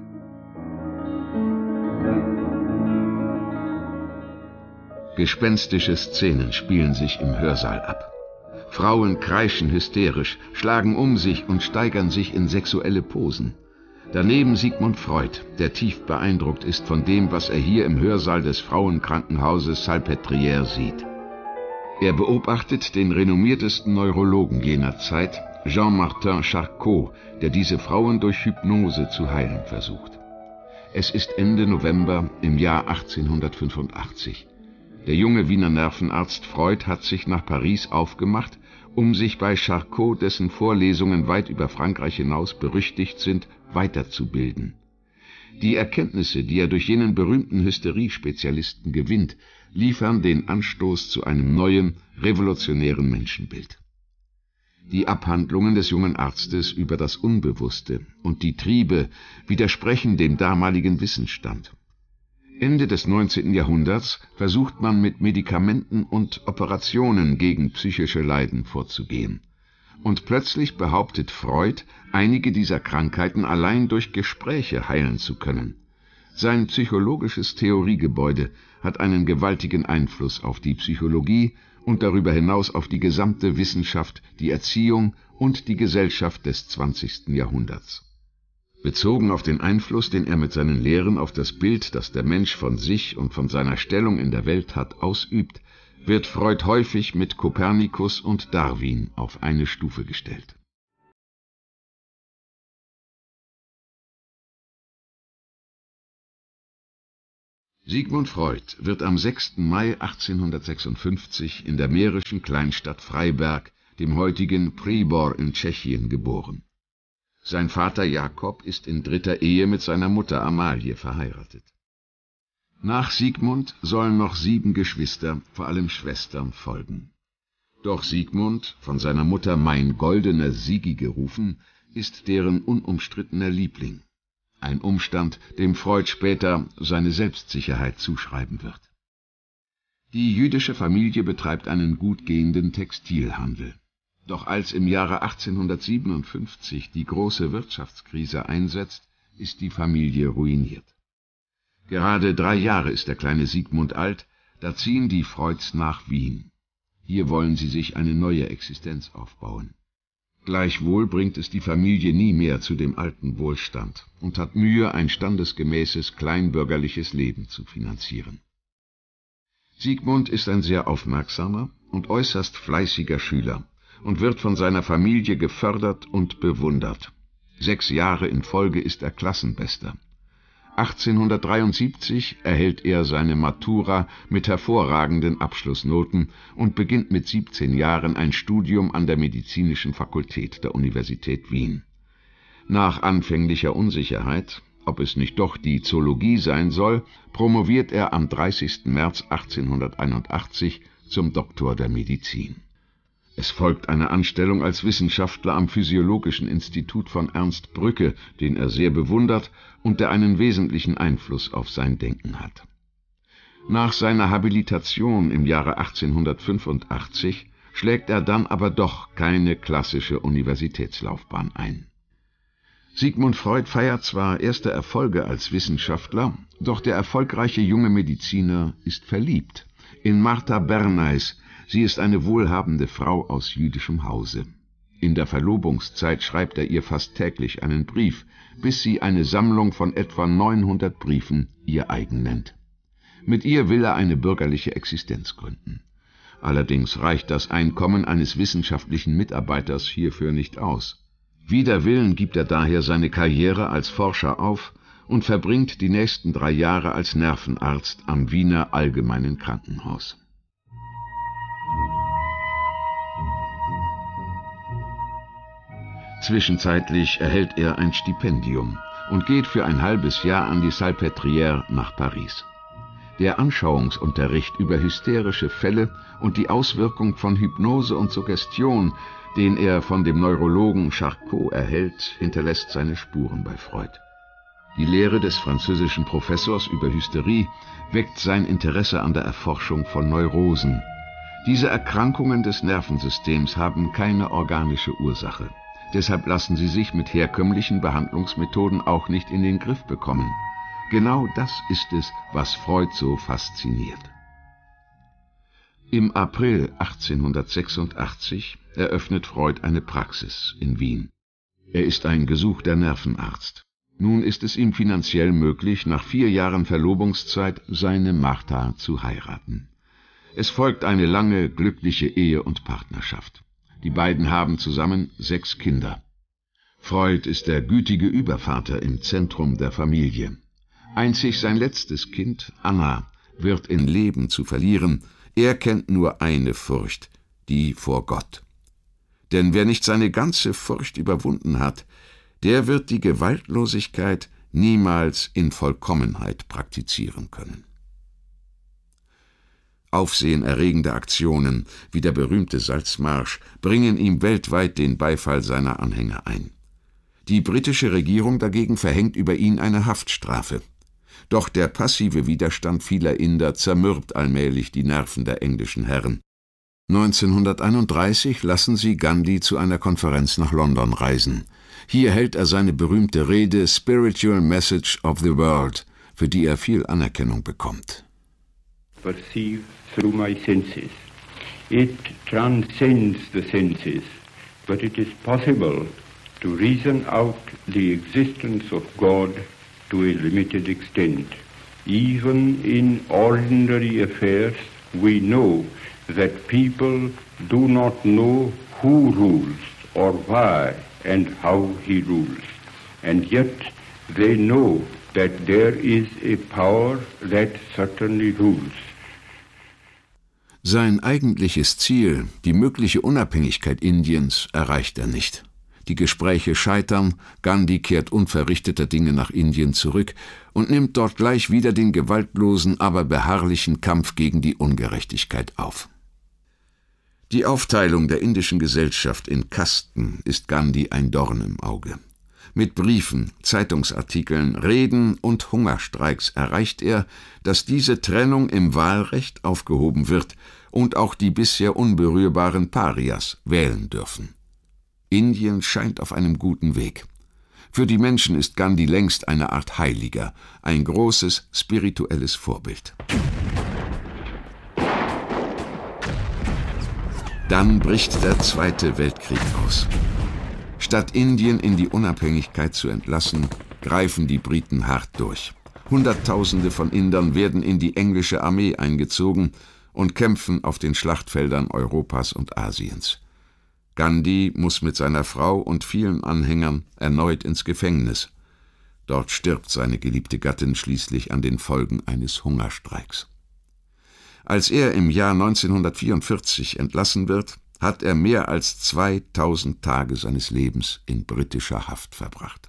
Gespenstische Szenen spielen sich im Hörsaal ab. Frauen kreischen hysterisch, schlagen um sich und steigern sich in sexuelle Posen. Daneben Sigmund Freud, der tief beeindruckt ist von dem, was er hier im Hörsaal des Frauenkrankenhauses Salpêtrière sieht. Er beobachtet den renommiertesten Neurologen jener Zeit, Jean-Martin Charcot, der diese Frauen durch Hypnose zu heilen versucht. Es ist Ende November im Jahr achtzehnhundertfünfundachtzig. Der junge Wiener Nervenarzt Freud hat sich nach Paris aufgemacht, um sich bei Charcot, dessen Vorlesungen weit über Frankreich hinaus berüchtigt sind, weiterzubilden. Die Erkenntnisse, die er durch jenen berühmten Hysterie-Spezialisten gewinnt, liefern den Anstoß zu einem neuen, revolutionären Menschenbild. Die Abhandlungen des jungen Arztes über das Unbewusste und die Triebe widersprechen dem damaligen Wissensstand. Ende des neunzehnten Jahrhunderts versucht man mit Medikamenten und Operationen gegen psychische Leiden vorzugehen. Und plötzlich behauptet Freud, einige dieser Krankheiten allein durch Gespräche heilen zu können. Sein psychologisches Theoriegebäude hat einen gewaltigen Einfluss auf die Psychologie und darüber hinaus auf die gesamte Wissenschaft, die Erziehung und die Gesellschaft des zwanzigsten Jahrhunderts. Bezogen auf den Einfluss, den er mit seinen Lehren auf das Bild, das der Mensch von sich und von seiner Stellung in der Welt hat, ausübt, wird Freud häufig mit Kopernikus und Darwin auf eine Stufe gestellt. Sigmund Freud wird am sechsten Mai achtzehnhundertsechsundfünfzig in der mährischen Kleinstadt Freiberg, dem heutigen Přibor in Tschechien, geboren. Sein Vater Jakob ist in dritter Ehe mit seiner Mutter Amalie verheiratet. Nach Sigmund sollen noch sieben Geschwister, vor allem Schwestern, folgen. Doch Sigmund, von seiner Mutter Mein goldener Sigi gerufen, ist deren unumstrittener Liebling. Ein Umstand, dem Freud später seine Selbstsicherheit zuschreiben wird. Die jüdische Familie betreibt einen gut gehenden Textilhandel. Doch als im Jahre achtzehnhundertsiebenundfünfzig die große Wirtschaftskrise einsetzt, ist die Familie ruiniert. Gerade drei Jahre ist der kleine Sigmund alt, da ziehen die Freuds nach Wien. Hier wollen sie sich eine neue Existenz aufbauen. Gleichwohl bringt es die Familie nie mehr zu dem alten Wohlstand und hat Mühe, ein standesgemäßes kleinbürgerliches Leben zu finanzieren. Sigmund ist ein sehr aufmerksamer und äußerst fleißiger Schüler und wird von seiner Familie gefördert und bewundert. Sechs Jahre in Folge ist er Klassenbester. achtzehnhundertdreiundsiebzig erhält er seine Matura mit hervorragenden Abschlussnoten und beginnt mit siebzehn Jahren ein Studium an der Medizinischen Fakultät der Universität Wien. Nach anfänglicher Unsicherheit, ob es nicht doch die Zoologie sein soll, promoviert er am dreißigsten März achtzehnhunderteinundachtzig zum Doktor der Medizin. Es folgt eine Anstellung als Wissenschaftler am Physiologischen Institut von Ernst Brücke, den er sehr bewundert und der einen wesentlichen Einfluss auf sein Denken hat. Nach seiner Habilitation im Jahre achtzehnhundertfünfundachtzig schlägt er dann aber doch keine klassische Universitätslaufbahn ein. Sigmund Freud feiert zwar erste Erfolge als Wissenschaftler, doch der erfolgreiche junge Mediziner ist verliebt in Martha Bernays. Sie ist eine wohlhabende Frau aus jüdischem Hause. In der Verlobungszeit schreibt er ihr fast täglich einen Brief, bis sie eine Sammlung von etwa neunhundert Briefen ihr eigen nennt. Mit ihr will er eine bürgerliche Existenz gründen. Allerdings reicht das Einkommen eines wissenschaftlichen Mitarbeiters hierfür nicht aus. Wider Willen gibt er daher seine Karriere als Forscher auf und verbringt die nächsten drei Jahre als Nervenarzt am Wiener Allgemeinen Krankenhaus. Zwischenzeitlich erhält er ein Stipendium und geht für ein halbes Jahr an die Salpêtrière nach Paris. Der Anschauungsunterricht über hysterische Fälle und die Auswirkung von Hypnose und Suggestion, den er von dem Neurologen Charcot erhält, hinterlässt seine Spuren bei Freud. Die Lehre des französischen Professors über Hysterie weckt sein Interesse an der Erforschung von Neurosen. Diese Erkrankungen des Nervensystems haben keine organische Ursache. Deshalb lassen sie sich mit herkömmlichen Behandlungsmethoden auch nicht in den Griff bekommen. Genau das ist es, was Freud so fasziniert. Im April achtzehnhundertsechsundachtzig eröffnet Freud eine Praxis in Wien. Er ist ein gesuchter Nervenarzt. Nun ist es ihm finanziell möglich, nach vier Jahren Verlobungszeit seine Martha zu heiraten. Es folgt eine lange, glückliche Ehe und Partnerschaft. Die beiden haben zusammen sechs Kinder. Freud ist der gütige Übervater im Zentrum der Familie. Einzig sein letztes Kind, Anna, wird in Leben zu verlieren. Er kennt nur eine Furcht, die vor Gott. Denn wer nicht seine ganze Furcht überwunden hat, der wird die Gewaltlosigkeit niemals in Vollkommenheit praktizieren können. Aufsehenerregende Aktionen wie der berühmte Salzmarsch bringen ihm weltweit den Beifall seiner Anhänger ein. Die britische Regierung dagegen verhängt über ihn eine Haftstrafe. Doch der passive Widerstand vieler Inder zermürbt allmählich die Nerven der englischen Herren. neunzehnhunderteinunddreißig lassen sie Gandhi zu einer Konferenz nach London reisen. Hier hält er seine berühmte Rede Spiritual Message of the World, für die er viel Anerkennung bekommt. Perceive through my senses. It transcends the senses, but it is possible to reason out the existence of God to a limited extent. Even in ordinary affairs, we know that people do not know who rules or why and how he rules. And yet they know that there is a power that certainly rules. Sein eigentliches Ziel, die mögliche Unabhängigkeit Indiens, erreicht er nicht. Die Gespräche scheitern, Gandhi kehrt unverrichteter Dinge nach Indien zurück und nimmt dort gleich wieder den gewaltlosen, aber beharrlichen Kampf gegen die Ungerechtigkeit auf. Die Aufteilung der indischen Gesellschaft in Kasten ist Gandhi ein Dorn im Auge. Mit Briefen, Zeitungsartikeln, Reden und Hungerstreiks erreicht er, dass diese Trennung im Wahlrecht aufgehoben wird und auch die bisher unberührbaren Parias wählen dürfen. Indien scheint auf einem guten Weg. Für die Menschen ist Gandhi längst eine Art Heiliger, ein großes spirituelles Vorbild. Dann bricht der Zweite Weltkrieg aus. Statt Indien in die Unabhängigkeit zu entlassen, greifen die Briten hart durch. Hunderttausende von Indern werden in die englische Armee eingezogen und kämpfen auf den Schlachtfeldern Europas und Asiens. Gandhi muss mit seiner Frau und vielen Anhängern erneut ins Gefängnis. Dort stirbt seine geliebte Gattin schließlich an den Folgen eines Hungerstreiks. Als er im Jahr neunzehnhundertvierundvierzig entlassen wird, hat er mehr als zweitausend Tage seines Lebens in britischer Haft verbracht.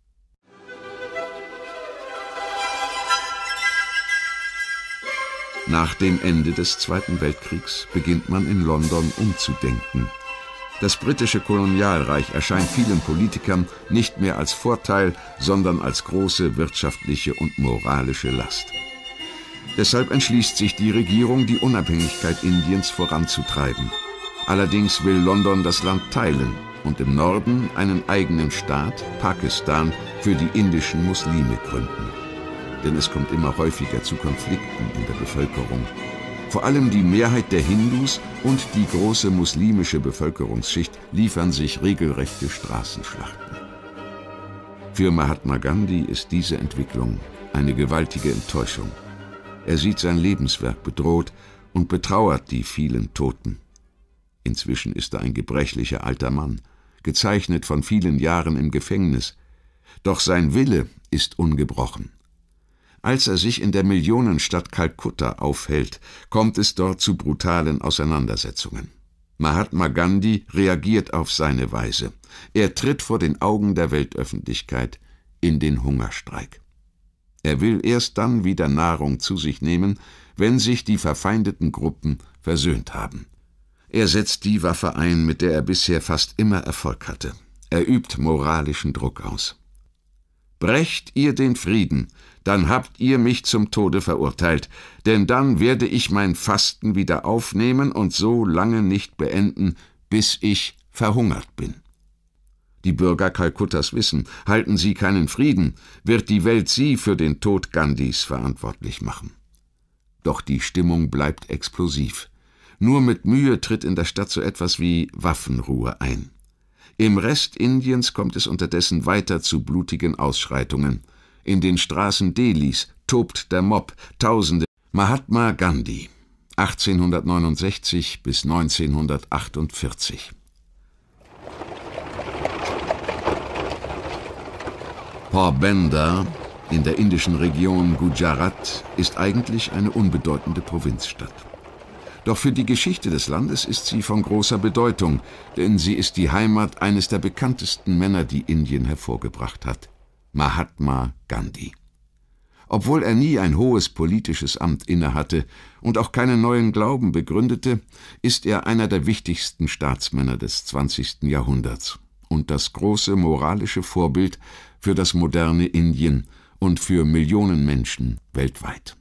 Nach dem Ende des Zweiten Weltkriegs beginnt man in London umzudenken. Das britische Kolonialreich erscheint vielen Politikern nicht mehr als Vorteil, sondern als große wirtschaftliche und moralische Last. Deshalb entschließt sich die Regierung, die Unabhängigkeit Indiens voranzutreiben. Allerdings will London das Land teilen und im Norden einen eigenen Staat, Pakistan, für die indischen Muslime gründen. Denn es kommt immer häufiger zu Konflikten in der Bevölkerung. Vor allem die Mehrheit der Hindus und die große muslimische Bevölkerungsschicht liefern sich regelrechte Straßenschlachten. Für Mahatma Gandhi ist diese Entwicklung eine gewaltige Enttäuschung. Er sieht sein Lebenswerk bedroht und betrauert die vielen Toten. Inzwischen ist er ein gebrechlicher alter Mann, gezeichnet von vielen Jahren im Gefängnis. Doch sein Wille ist ungebrochen. Als er sich in der Millionenstadt Kalkutta aufhält, kommt es dort zu brutalen Auseinandersetzungen. Mahatma Gandhi reagiert auf seine Weise. Er tritt vor den Augen der Weltöffentlichkeit in den Hungerstreik. Er will erst dann wieder Nahrung zu sich nehmen, wenn sich die verfeindeten Gruppen versöhnt haben. Er setzt die Waffe ein, mit der er bisher fast immer Erfolg hatte. Er übt moralischen Druck aus. Brecht ihr den Frieden, dann habt ihr mich zum Tode verurteilt, denn dann werde ich mein Fasten wieder aufnehmen und so lange nicht beenden, bis ich verhungert bin. Die Bürger Kalkuttas wissen, halten sie keinen Frieden, wird die Welt sie für den Tod Gandhis verantwortlich machen. Doch die Stimmung bleibt explosiv. Nur mit Mühe tritt in der Stadt so etwas wie Waffenruhe ein. Im Rest Indiens kommt es unterdessen weiter zu blutigen Ausschreitungen. In den Straßen Delhis tobt der Mob, Tausende. Mahatma Gandhi, achtzehnhundertneunundsechzig bis neunzehnhundertachtundvierzig. Porbandar in der indischen Region Gujarat ist eigentlich eine unbedeutende Provinzstadt. Doch für die Geschichte des Landes ist sie von großer Bedeutung, denn sie ist die Heimat eines der bekanntesten Männer, die Indien hervorgebracht hat, Mahatma Gandhi. Obwohl er nie ein hohes politisches Amt innehatte und auch keinen neuen Glauben begründete, ist er einer der wichtigsten Staatsmänner des zwanzigsten Jahrhunderts und das große moralische Vorbild für das moderne Indien und für Millionen Menschen weltweit.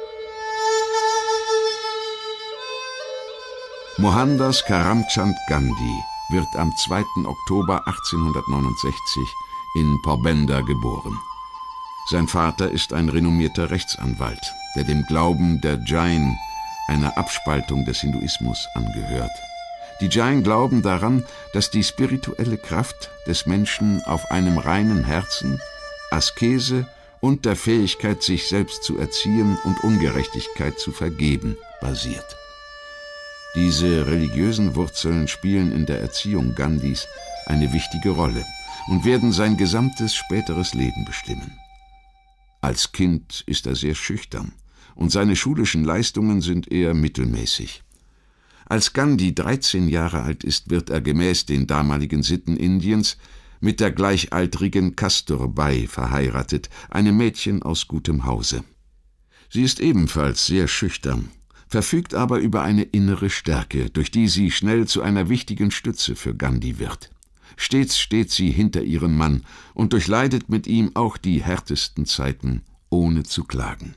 Mohandas Karamchand Gandhi wird am zweiten Oktober achtzehnhundertneunundsechzig in Porbandar geboren. Sein Vater ist ein renommierter Rechtsanwalt, der dem Glauben der Jain, einer Abspaltung des Hinduismus, angehört. Die Jain glauben daran, dass die spirituelle Kraft des Menschen auf einem reinen Herzen, Askese und der Fähigkeit, sich selbst zu erziehen und Ungerechtigkeit zu vergeben, basiert. Diese religiösen Wurzeln spielen in der Erziehung Gandhis eine wichtige Rolle und werden sein gesamtes späteres Leben bestimmen. Als Kind ist er sehr schüchtern und seine schulischen Leistungen sind eher mittelmäßig. Als Gandhi dreizehn Jahre alt ist, wird er gemäß den damaligen Sitten Indiens mit der gleichaltrigen Kasturbai verheiratet, einem Mädchen aus gutem Hause. Sie ist ebenfalls sehr schüchtern, verfügt aber über eine innere Stärke, durch die sie schnell zu einer wichtigen Stütze für Gandhi wird. Stets steht sie hinter ihrem Mann und durchleidet mit ihm auch die härtesten Zeiten, ohne zu klagen.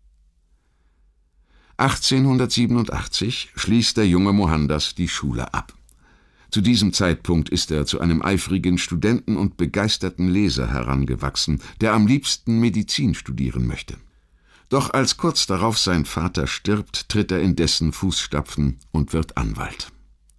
achtzehnhundertsiebenundachtzig schließt der junge Mohandas die Schule ab. Zu diesem Zeitpunkt ist er zu einem eifrigen Studenten und begeisterten Leser herangewachsen, der am liebsten Medizin studieren möchte. Doch als kurz darauf sein Vater stirbt, tritt er in dessen Fußstapfen und wird Anwalt.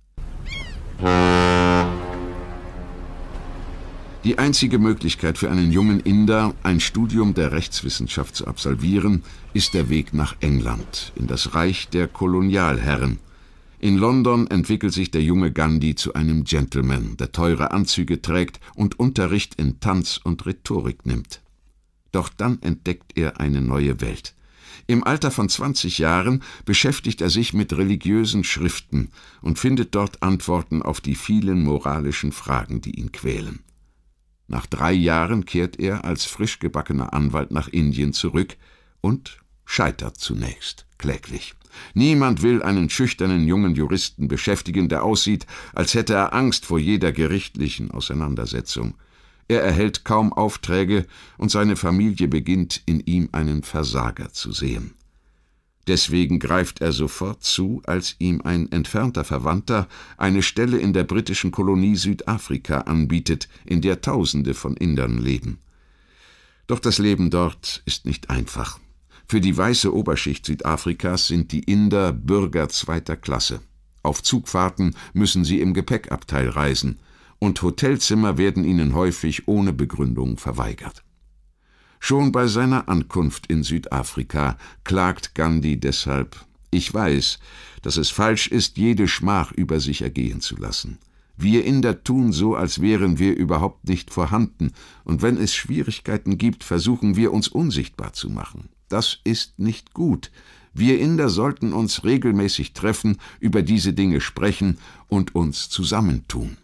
Die einzige Möglichkeit für einen jungen Inder, ein Studium der Rechtswissenschaft zu absolvieren, ist der Weg nach England, in das Reich der Kolonialherren. In London entwickelt sich der junge Gandhi zu einem Gentleman, der teure Anzüge trägt und Unterricht in Tanz und Rhetorik nimmt. Doch dann entdeckt er eine neue Welt. Im Alter von zwanzig Jahren beschäftigt er sich mit religiösen Schriften und findet dort Antworten auf die vielen moralischen Fragen, die ihn quälen. Nach drei Jahren kehrt er als frisch gebackener Anwalt nach Indien zurück und scheitert zunächst kläglich. Niemand will einen schüchternen jungen Juristen beschäftigen, der aussieht, als hätte er Angst vor jeder gerichtlichen Auseinandersetzung. Er erhält kaum Aufträge und seine Familie beginnt, in ihm einen Versager zu sehen. Deswegen greift er sofort zu, als ihm ein entfernter Verwandter eine Stelle in der britischen Kolonie Südafrika anbietet, in der Tausende von Indern leben. Doch das Leben dort ist nicht einfach. Für die weiße Oberschicht Südafrikas sind die Inder Bürger zweiter Klasse. Auf Zugfahrten müssen sie im Gepäckabteil reisen, und Hotelzimmer werden ihnen häufig ohne Begründung verweigert. Schon bei seiner Ankunft in Südafrika klagt Gandhi deshalb: Ich weiß, dass es falsch ist, jede Schmach über sich ergehen zu lassen. Wir Inder tun so, als wären wir überhaupt nicht vorhanden, und wenn es Schwierigkeiten gibt, versuchen wir, uns unsichtbar zu machen. Das ist nicht gut. Wir Inder sollten uns regelmäßig treffen, über diese Dinge sprechen und uns zusammentun.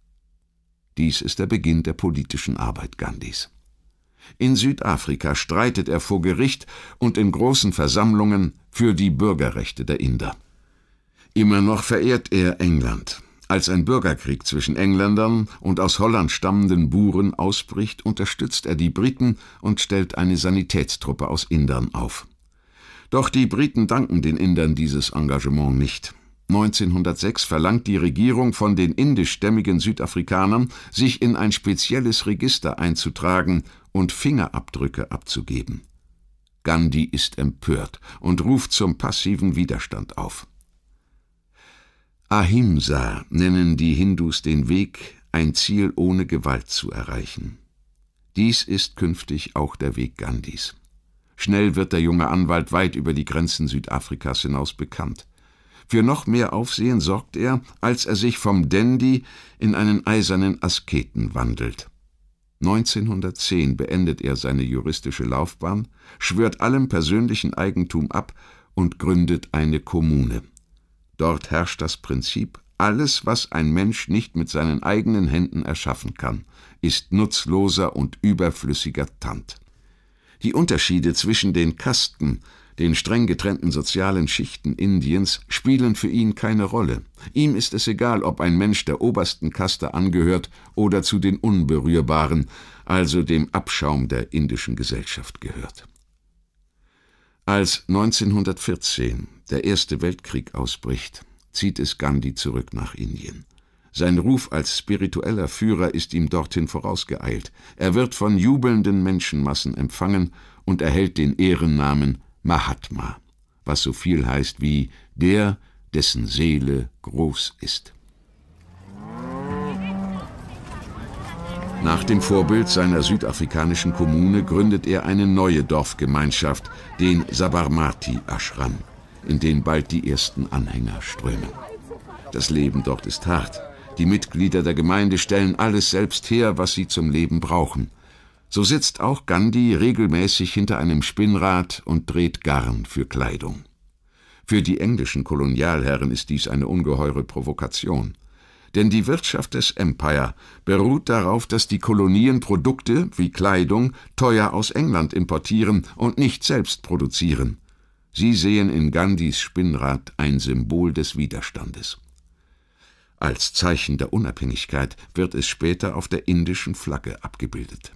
Dies ist der Beginn der politischen Arbeit Gandhis. In Südafrika streitet er vor Gericht und in großen Versammlungen für die Bürgerrechte der Inder. Immer noch verehrt er England. Als ein Bürgerkrieg zwischen Engländern und aus Holland stammenden Buren ausbricht, unterstützt er die Briten und stellt eine Sanitätstruppe aus Indern auf. Doch die Briten danken den Indern dieses Engagement nicht. neunzehnhundertsechs verlangt die Regierung von den indischstämmigen Südafrikanern, sich in ein spezielles Register einzutragen und Fingerabdrücke abzugeben. Gandhi ist empört und ruft zum passiven Widerstand auf. Ahimsa nennen die Hindus den Weg, ein Ziel ohne Gewalt zu erreichen. Dies ist künftig auch der Weg Gandhis. Schnell wird der junge Anwalt weit über die Grenzen Südafrikas hinaus bekannt. Für noch mehr Aufsehen sorgt er, als er sich vom Dandy in einen eisernen Asketen wandelt. neunzehnhundertzehn beendet er seine juristische Laufbahn, schwört allem persönlichen Eigentum ab und gründet eine Kommune. Dort herrscht das Prinzip: Alles, was ein Mensch nicht mit seinen eigenen Händen erschaffen kann, ist nutzloser und überflüssiger Tand. Die Unterschiede zwischen den Kasten, den streng getrennten sozialen Schichten Indiens, spielen für ihn keine Rolle. Ihm ist es egal, ob ein Mensch der obersten Kaste angehört oder zu den Unberührbaren, also dem Abschaum der indischen Gesellschaft gehört. Als neunzehnhundertvierzehn der Erste Weltkrieg ausbricht, zieht es Gandhi zurück nach Indien. Sein Ruf als spiritueller Führer ist ihm dorthin vorausgeeilt. Er wird von jubelnden Menschenmassen empfangen und erhält den Ehrennamen Mahatma, was so viel heißt wie der, dessen Seele groß ist. Nach dem Vorbild seiner südafrikanischen Kommune gründet er eine neue Dorfgemeinschaft, den Sabarmati Ashram, in den bald die ersten Anhänger strömen. Das Leben dort ist hart. Die Mitglieder der Gemeinde stellen alles selbst her, was sie zum Leben brauchen. So sitzt auch Gandhi regelmäßig hinter einem Spinnrad und dreht Garn für Kleidung. Für die englischen Kolonialherren ist dies eine ungeheure Provokation. Denn die Wirtschaft des Empire beruht darauf, dass die Kolonien Produkte wie Kleidung teuer aus England importieren und nicht selbst produzieren. Sie sehen in Gandhis Spinnrad ein Symbol des Widerstandes. Als Zeichen der Unabhängigkeit wird es später auf der indischen Flagge abgebildet.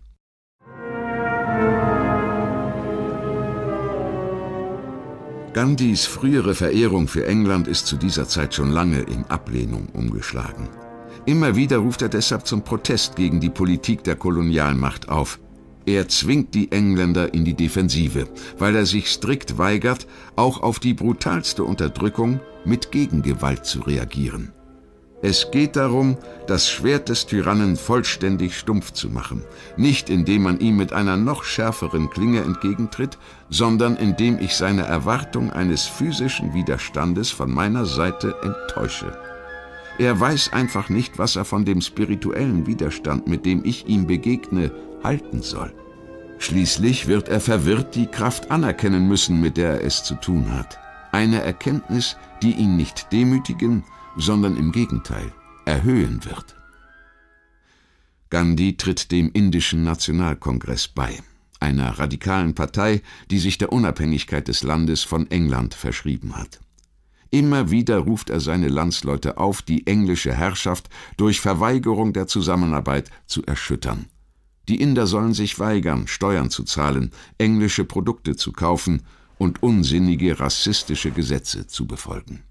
Gandhis frühere Verehrung für England ist zu dieser Zeit schon lange in Ablehnung umgeschlagen. Immer wieder ruft er deshalb zum Protest gegen die Politik der Kolonialmacht auf. Er zwingt die Engländer in die Defensive, weil er sich strikt weigert, auch auf die brutalste Unterdrückung mit Gegengewalt zu reagieren. Es geht darum, das Schwert des Tyrannen vollständig stumpf zu machen, nicht indem man ihm mit einer noch schärferen Klinge entgegentritt, sondern indem ich seine Erwartung eines physischen Widerstandes von meiner Seite enttäusche. Er weiß einfach nicht, was er von dem spirituellen Widerstand, mit dem ich ihm begegne, halten soll. Schließlich wird er verwirrt die Kraft anerkennen müssen, mit der er es zu tun hat. Eine Erkenntnis, die ihn nicht demütigen, sondern im Gegenteil erhöhen wird. Gandhi tritt dem Indischen Nationalkongress bei, einer radikalen Partei, die sich der Unabhängigkeit des Landes von England verschrieben hat. Immer wieder ruft er seine Landsleute auf, die englische Herrschaft durch Verweigerung der Zusammenarbeit zu erschüttern. Die Inder sollen sich weigern, Steuern zu zahlen, englische Produkte zu kaufen und unsinnige rassistische Gesetze zu befolgen.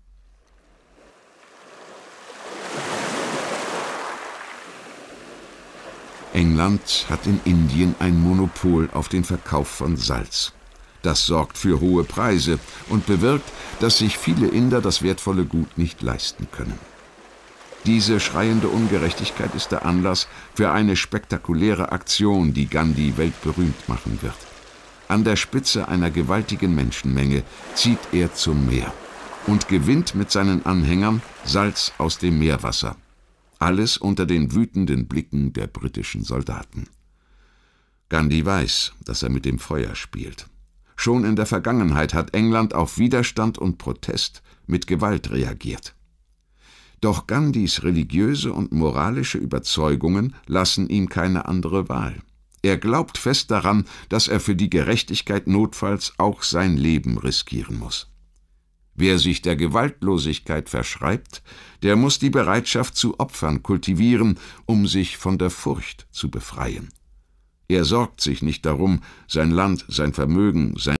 England hat in Indien ein Monopol auf den Verkauf von Salz. Das sorgt für hohe Preise und bewirkt, dass sich viele Inder das wertvolle Gut nicht leisten können. Diese schreiende Ungerechtigkeit ist der Anlass für eine spektakuläre Aktion, die Gandhi weltberühmt machen wird. An der Spitze einer gewaltigen Menschenmenge zieht er zum Meer und gewinnt mit seinen Anhängern Salz aus dem Meerwasser. Alles unter den wütenden Blicken der britischen Soldaten. Gandhi weiß, dass er mit dem Feuer spielt. Schon in der Vergangenheit hat England auf Widerstand und Protest mit Gewalt reagiert. Doch Gandhis religiöse und moralische Überzeugungen lassen ihm keine andere Wahl. Er glaubt fest daran, dass er für die Gerechtigkeit notfalls auch sein Leben riskieren muss. Wer sich der Gewaltlosigkeit verschreibt, der muss die Bereitschaft zu Opfern kultivieren, um sich von der Furcht zu befreien. Er sorgt sich nicht darum, sein Land, sein Vermögen, sein